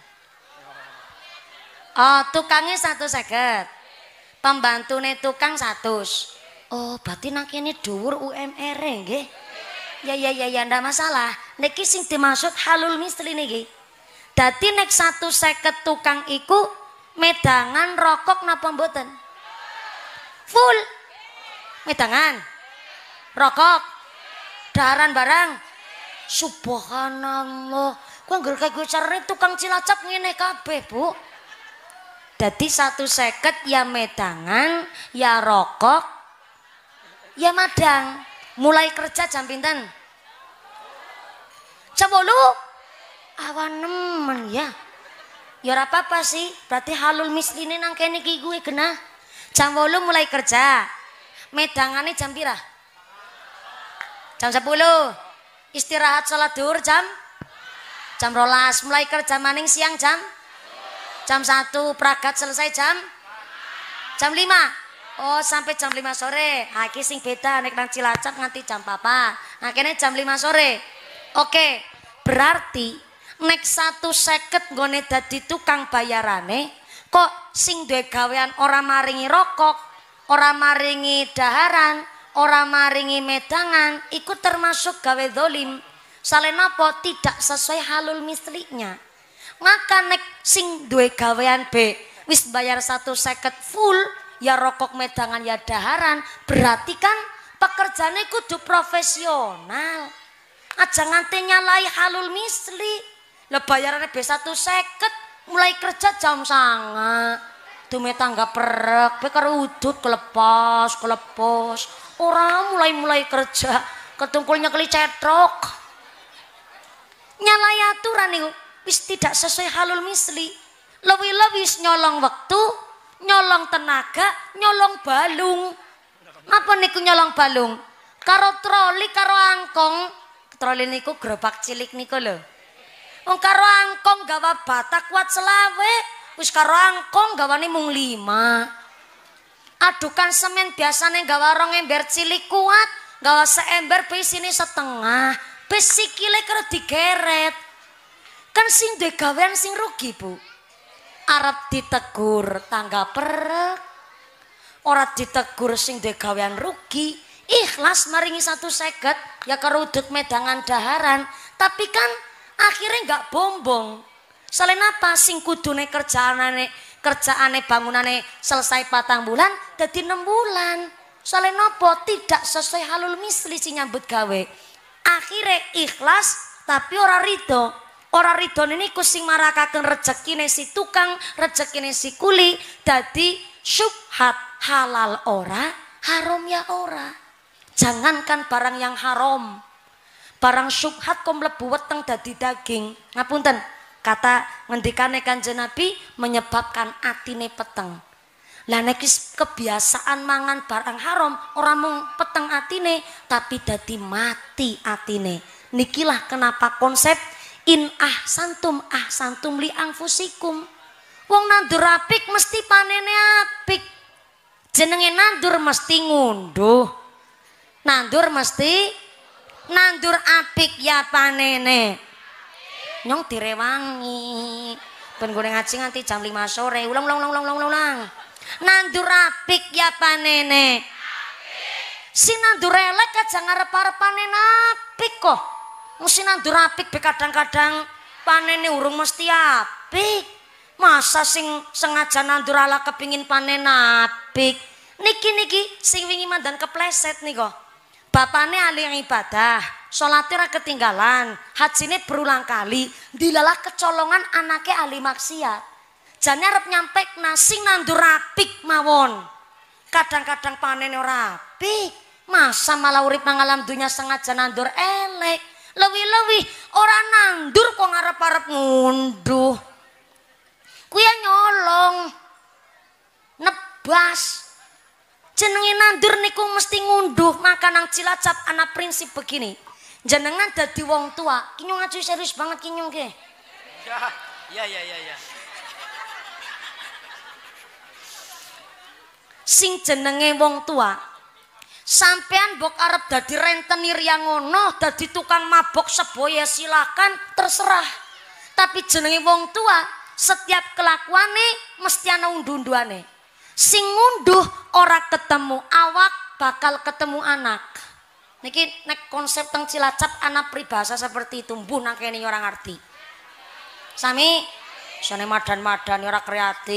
Oh, tukange 150. Pembantune tukang 100. Oh, berarti nang kene dhuwur UMR-e nggih. Ya ndak masalah. Niki sing dimaksud halul misli niki. Dadi nek 150 tukang iku medangan rokok napa mboten? Full. Medangan. Rokok. Daharan barang. Subhanallah. Ku anggere kaya carane tukang Cilacap ngene kabeh, Bu. Dadi 150 ya medangan, ya rokok, ya madang. Mulai kerja jam pinten? Jam 8. Awan nemen ya. Ya ora apa-apa sih, berarti halul misline nang kene iki kuwi genah. Jam 8 mulai kerja. Medangane jam pira? Jam 10. Istirahat sholat duhur jam 12. Mulai kerja maning siang jam 1. Pragat selesai jam 5. Oh, sampai jam 5 sore. Nah, iki sing beda nek nang Cilacap nganti jam 4. Nah, kene jam 5 sore. Oke. Berarti nek 150 nggone dadi tukang bayarane kok sing duwe gawean ora maringi rokok, ora maringi daharan, ora maringi medangan, iku termasuk gawe dolim. Salenapa tidak sesuai halul mislinya. Maka nek sing duwe gawean B wis bayar 150 full, ya rokok medangan ya daharan, berarti kan pekerjaane kudu profesional. Aja nganti nyalai halul misli. Lah bayarane B 150 mulai kerja jam 09.00. Dume tangga perek, be karo udut kelepos. Ora mulai kerja ketungkul nyekeli cetrok. Nyalai aturan niku wis tidak sesuai halul misli. Lewi-lewi nyolong waktu, nyolong tenaga, nyolong balung. Napa niku nyolong balung? Karo troli karo angkong. Troli niku gerobak cilik niku lho. Wong karo angkong gawa bata kuat selawe, wis karo angkong gawane mung 5. Adukan semen biasane gawa 2 ember cilik kuat, gawa seember isine setengah. Wis sikile karo digeret. Kan sing duwe gawean sing rugi, Bu. Arep ditegur tangga perek. Ora ditegur sing duwe gawean rugi. Ikhlas maringi 150 ya karo udut medangan daharan, tapi kan akhirnya nggak bombong. Selain apa sing kudune kerjaane bangunane selesai 4 bulan dadi 6 bulan. Selain apa tidak sesuai halul misli si nyambut gawe. Akhirnya ikhlas tapi ora rido. Ora rido niku sing marakaken rezekine si tukang, rezekine si kuli dadi syubhat. Halal ora, haram ya ora. Jangankan barang yang haram, barang syubhat kok mlebu weteng dadi daging. Ngapunten, kata ngendikane Kanjeng Nabi menyebabkan atine peteng. Lah nek kebiasaan mangan barang haram, ora mung peteng atine tapi dadi mati atine. Nikilah kenapa konsep in ahsantum li anfusikum. Wong nandur apik mesti panene apik. Jenenge nandur mesti ngunduh. Nandur apik ya panene. Nyong direwangi. Ben gue ngaji nganti jam 5 sore. Ulang. Nandur apik ya panene. Si nandur elek aja ngarep-arep panen apik kok. Mesti nandur apik be kadang-kadang panene urung mesti apik. Masa sing sengaja nandur ala kepingin panen apik. Niki sing wingi mandan kepleset nih kok. Bapaknya ahli ibadah, sholatnya ketinggalan, hajine berulang kali, dilalah kecolongan anaknya ahli maksiat. Jane arep nyampe nasi nandur apik mawon. Kadang-kadang panen ora apik, masa malah urip nang alam dunya sengaja nandur elek. Lewi-lewi ora nandur kok ngarep-arep ngunduh. Kuwi nyolong. Nebas. Jenenge nandur niku mesti ngunduh. Maka nang Cilacap ana prinsip begini. Jenengan dadi wong tua, kinyong ngaji serius banget kinyong ke. Ya. Sing jenenge wong tua, sampean mbok arep dadi rentenir yang ngono, dadi tukang mabok seboya silakan, terserah. Tapi jenenge wong tua, setiap kelakuane mesti ana unduh-unduhane. Sing ngunduh ora ketemu awak, bakal ketemu anak. Niki nek konsep teng Cilacap anak pribahasa seperti itu, mbuh nang kene ora ngerti. Sami sane madan-madan ora kreatif.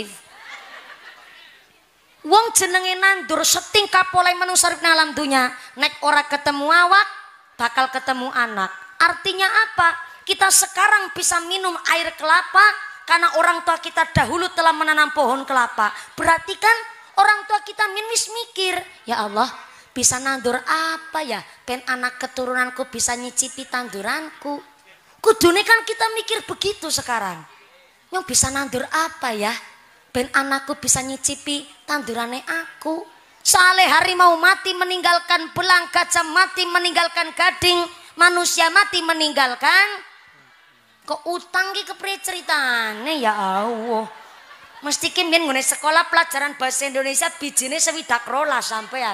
Wong jenenge nandur setingkap oleh manungsa urip nang alam dunya, nek ora ketemu awak, bakal ketemu anak. Artinya apa? kita sekarang bisa minum air kelapa karena orang tua kita dahulu telah menanam pohon kelapa. Berarti kan orang tua kita mikir, ya Allah, bisa nandur apa ya? Ben anak keturunanku bisa nyicipi tanduranku. Kudune kan kita mikir begitu sekarang. Yang bisa nandur apa ya? Ben anakku bisa nyicipi tandurane aku. Soale harimau mati meninggalkan belang, gajah mati meninggalkan gading, manusia mati meninggalkan. Kok utang ki kepriye ceritane ya Allah. Mesti ki mbiyen ngene sekolah pelajaran bahasa Indonesia bijine 12 sampean.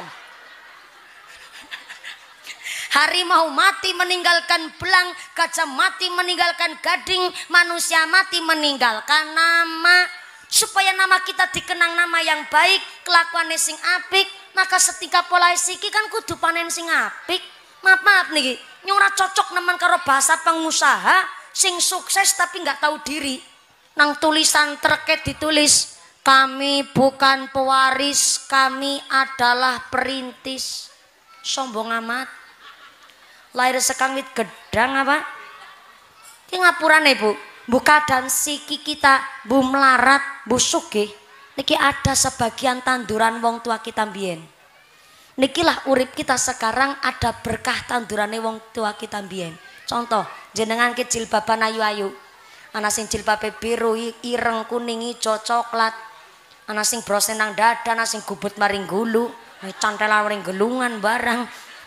Harimau mati meninggalkan belang, gajah mati meninggalkan gading, manusia mati meninggalkan nama. Supaya nama kita dikenang nama yang baik, kelakuannya sing apik, maka setika pola siki kan kudu panen sing apik. Maaf nih, nyora cocok nemen karo bahasa pengusaha sing sukses tapi nggak tahu diri. Nang tulisan terkait ditulis, kami bukan pewaris, kami adalah perintis. Sombong amat. Lahir sekang wit gedang apa? Ki ngapurane Bu. Buka dan siki kita bu melarat bu sugih niki ada sebagian tanduran wong tua kita mbiyen. Nikilah urip kita sekarang ada berkah tandurane wong tua kita mbiyen. Contoh jenengan ke jilbaban ayu-ayu, ana sing jilbabe biru ireng kuning ijo coklat, ana sing brosen nang dada, ana sing gubut maring gulu, cantelan maring gelungan barang.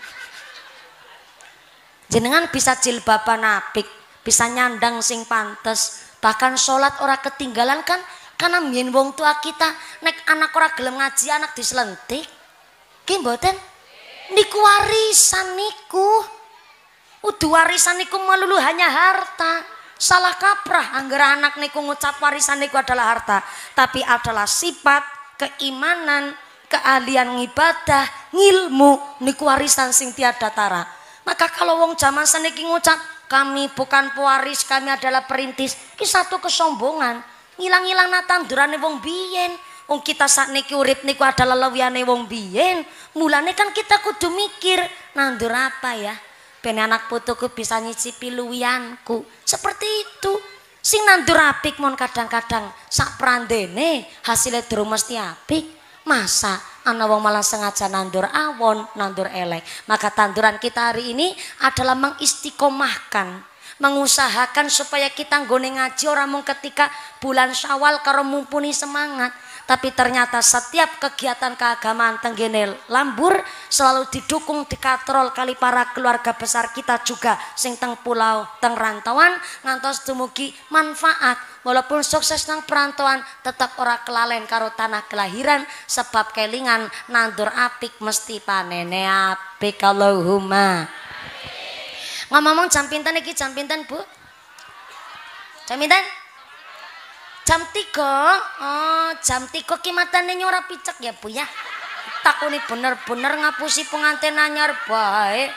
Jenengan bisa jilbaban apik, bisa nyandang sing pantes, bahkan sholat ora ketinggalan kan karena mbiyen wong tua kita nek anak ora gelem ngaji anak dislentik. Ki mboten? Niku warisan niku. Udu warisan niku melulu hanya harta. Salah kaprah anggere anak niku ngucap warisan niku adalah harta, tapi adalah sifat, keimanan, keahlian ngibadah, ngilmu niku warisan sing tiada tara. Maka kalau wong zaman saniki ngucap kami bukan pewaris, kami adalah perintis, ki satu kesombongan, ngilang-ilang tandurane wong biyen. Wong kita sakniki urip niku adalah lewiyane wong biyen. Mulane kan kita kudu mikir nandur apa ya, ben anak putuku bisa nyicipi luwianku. Seperti itu. Sing nandur apik mon kadang-kadang sak prandene hasilnya durung mesti apik. Masa ana wong malah sengaja nandur awon, nandur elek. Maka tanduran kita hari ini adalah mengistiqomahkan, mengusahakan supaya kita nggone ngaji orang mung ketika bulan Syawal karo mumpuni semangat, tapi ternyata setiap kegiatan keagamaan tenggene lambur selalu didukung dikatrol kali para keluarga besar kita juga sing teng pulau teng rantauan ngantos dumugi manfaat. Walaupun sukses nang perantauan tetap ora kelalen karo tanah kelahiran sebab kelingan nandur apik mesti panene apik. Allahumma. Ngomong jam pinten iki, jam pinten Bu? Jam pinten? Jam 3. Oh, jam 3 ki matane ora picek ya Bu ya. Takuni bener-bener ngapusi pengantin anyar bae.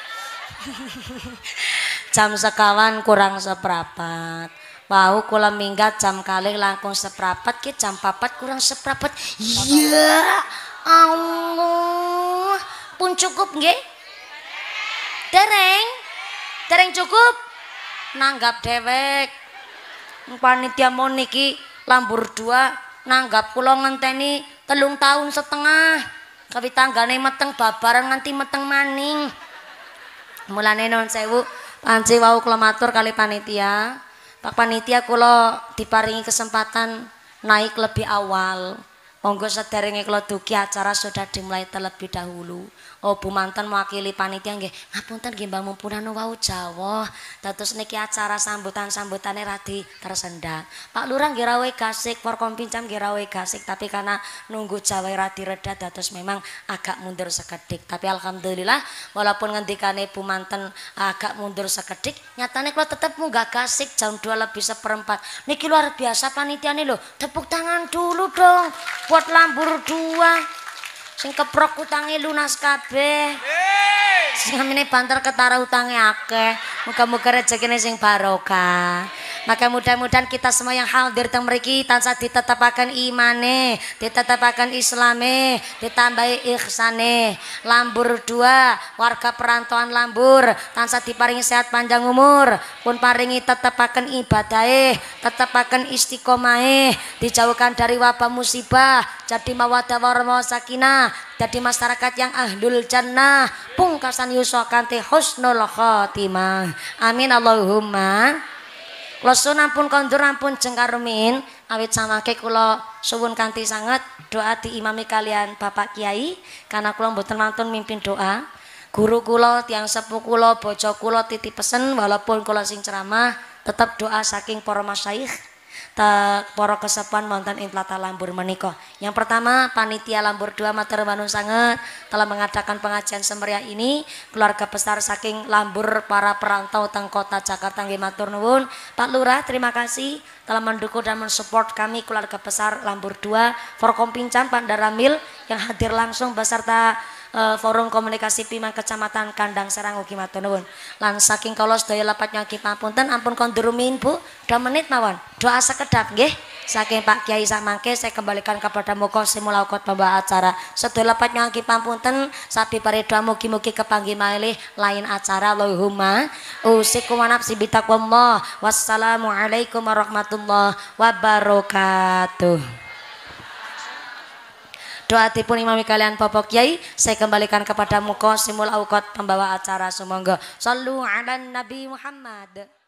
Jam sekawan kurang seprapat. Mau kula minggat jam kalih langkung seprapat ki jam 4 kurang seprapat. Iya. Allah. Pun cukup nggih? Dereng cukup? Nanggap dewek. Panitia mon niki lambur 2 nanggap kula ngenteni 3 tahun setengah. Kawi tanggane meteng babaran nganti meteng maning. Mulane non sewu panci wau kula matur kali panitia. Pak panitia kula diparingi kesempatan naik lebih awal. Monggo sederenge kula dugi acara sudah dimulai terlebih dahulu. Oh Bu Manten mewakili panitia nggih. Ngapunten nggih Mbah Mumpunan wau Jawa. Dados niki acara sambutan-sambutane radi tersendat. Pak Lurah nggih rawuh gasik, Forkom Pincam nggih rawuh gasik, tapi karena nunggu Jawa radi reda dados memang agak mundur sekedik. Tapi alhamdulillah walaupun ngendikane Bu Manten agak mundur sekedik, nyatane kula tetep munggah gasik jam 2 lebih seperempat. Niki luar biasa panitiane lho. Tepuk tangan dulu dong buat lambur 2. Sing keprok utange lunas kabeh. Sing ngamine banter ketara utange akeh. Muga-muga rezekine sing barokah. Maka mudah-mudahan kita semua yang hadir teng mriki tansah ditetepaken imane, ditetepaken islame, ditambahi ihsane. Lambur 2 warga perantauan Lambur tansah diparingi sehat panjang umur, pun paringi tetepaken ibadahe, tetepaken istiqomahe, dijauhkan dari wabah musibah, jadi mawaddah warahmah sakinah, jadi masyarakat yang ahlul jannah, pungkasan yuswa kanthi husnul khotimah. Amin Allahumma. Kula suwun ampun kondur ampun jengkarumin awit samangke kula suwun kanthi sanget doa diimami kalian Bapak Kiai karena kula mboten mantun mimpin doa. Guru kula, tiyang sepuh kula, bojo kula titip pesen walaupun kula sing ceramah tetap doa saking para masyayikh para kesepuhan wonten ing Tlatah Lambur menika. Yang pertama panitia Lambur 2 matur nuwun sanget telah mengadakan pengajian semeriah ini. Keluarga besar saking Lambur para perantau teng kota Jakarta nggih matur nuwun. Pak Lurah terima kasih telah mendukung dan mensupport kami keluarga besar Lambur 2. Forkompincan Pak Daramil yang hadir langsung beserta forum komunikasi Piman Kecamatan Kandang Serang ugi matur nuwun. Lan saking kula sedaya lepat nyuwun pamunten ampun kondur rumiyin Bu 2 menit mawon. Doa sekedap nggih saking Pak Kiai samangke saya kembalikan kepada Muka Simulaukot pembawa acara. Sedaya lepat nyuwun pamunten sabi pare doa mugi-mugi kepanggih malih lain acara. Allahumma usikum wa nafsi bitaqwallah. Wassalamualaikum warahmatullahi wabarakatuh. Doa dipun imami kalian Bapak Kiai saya kembalikan kepada Muka Simul Aukot pembawa acara sumangga. Sallu ala Nabi Muhammad.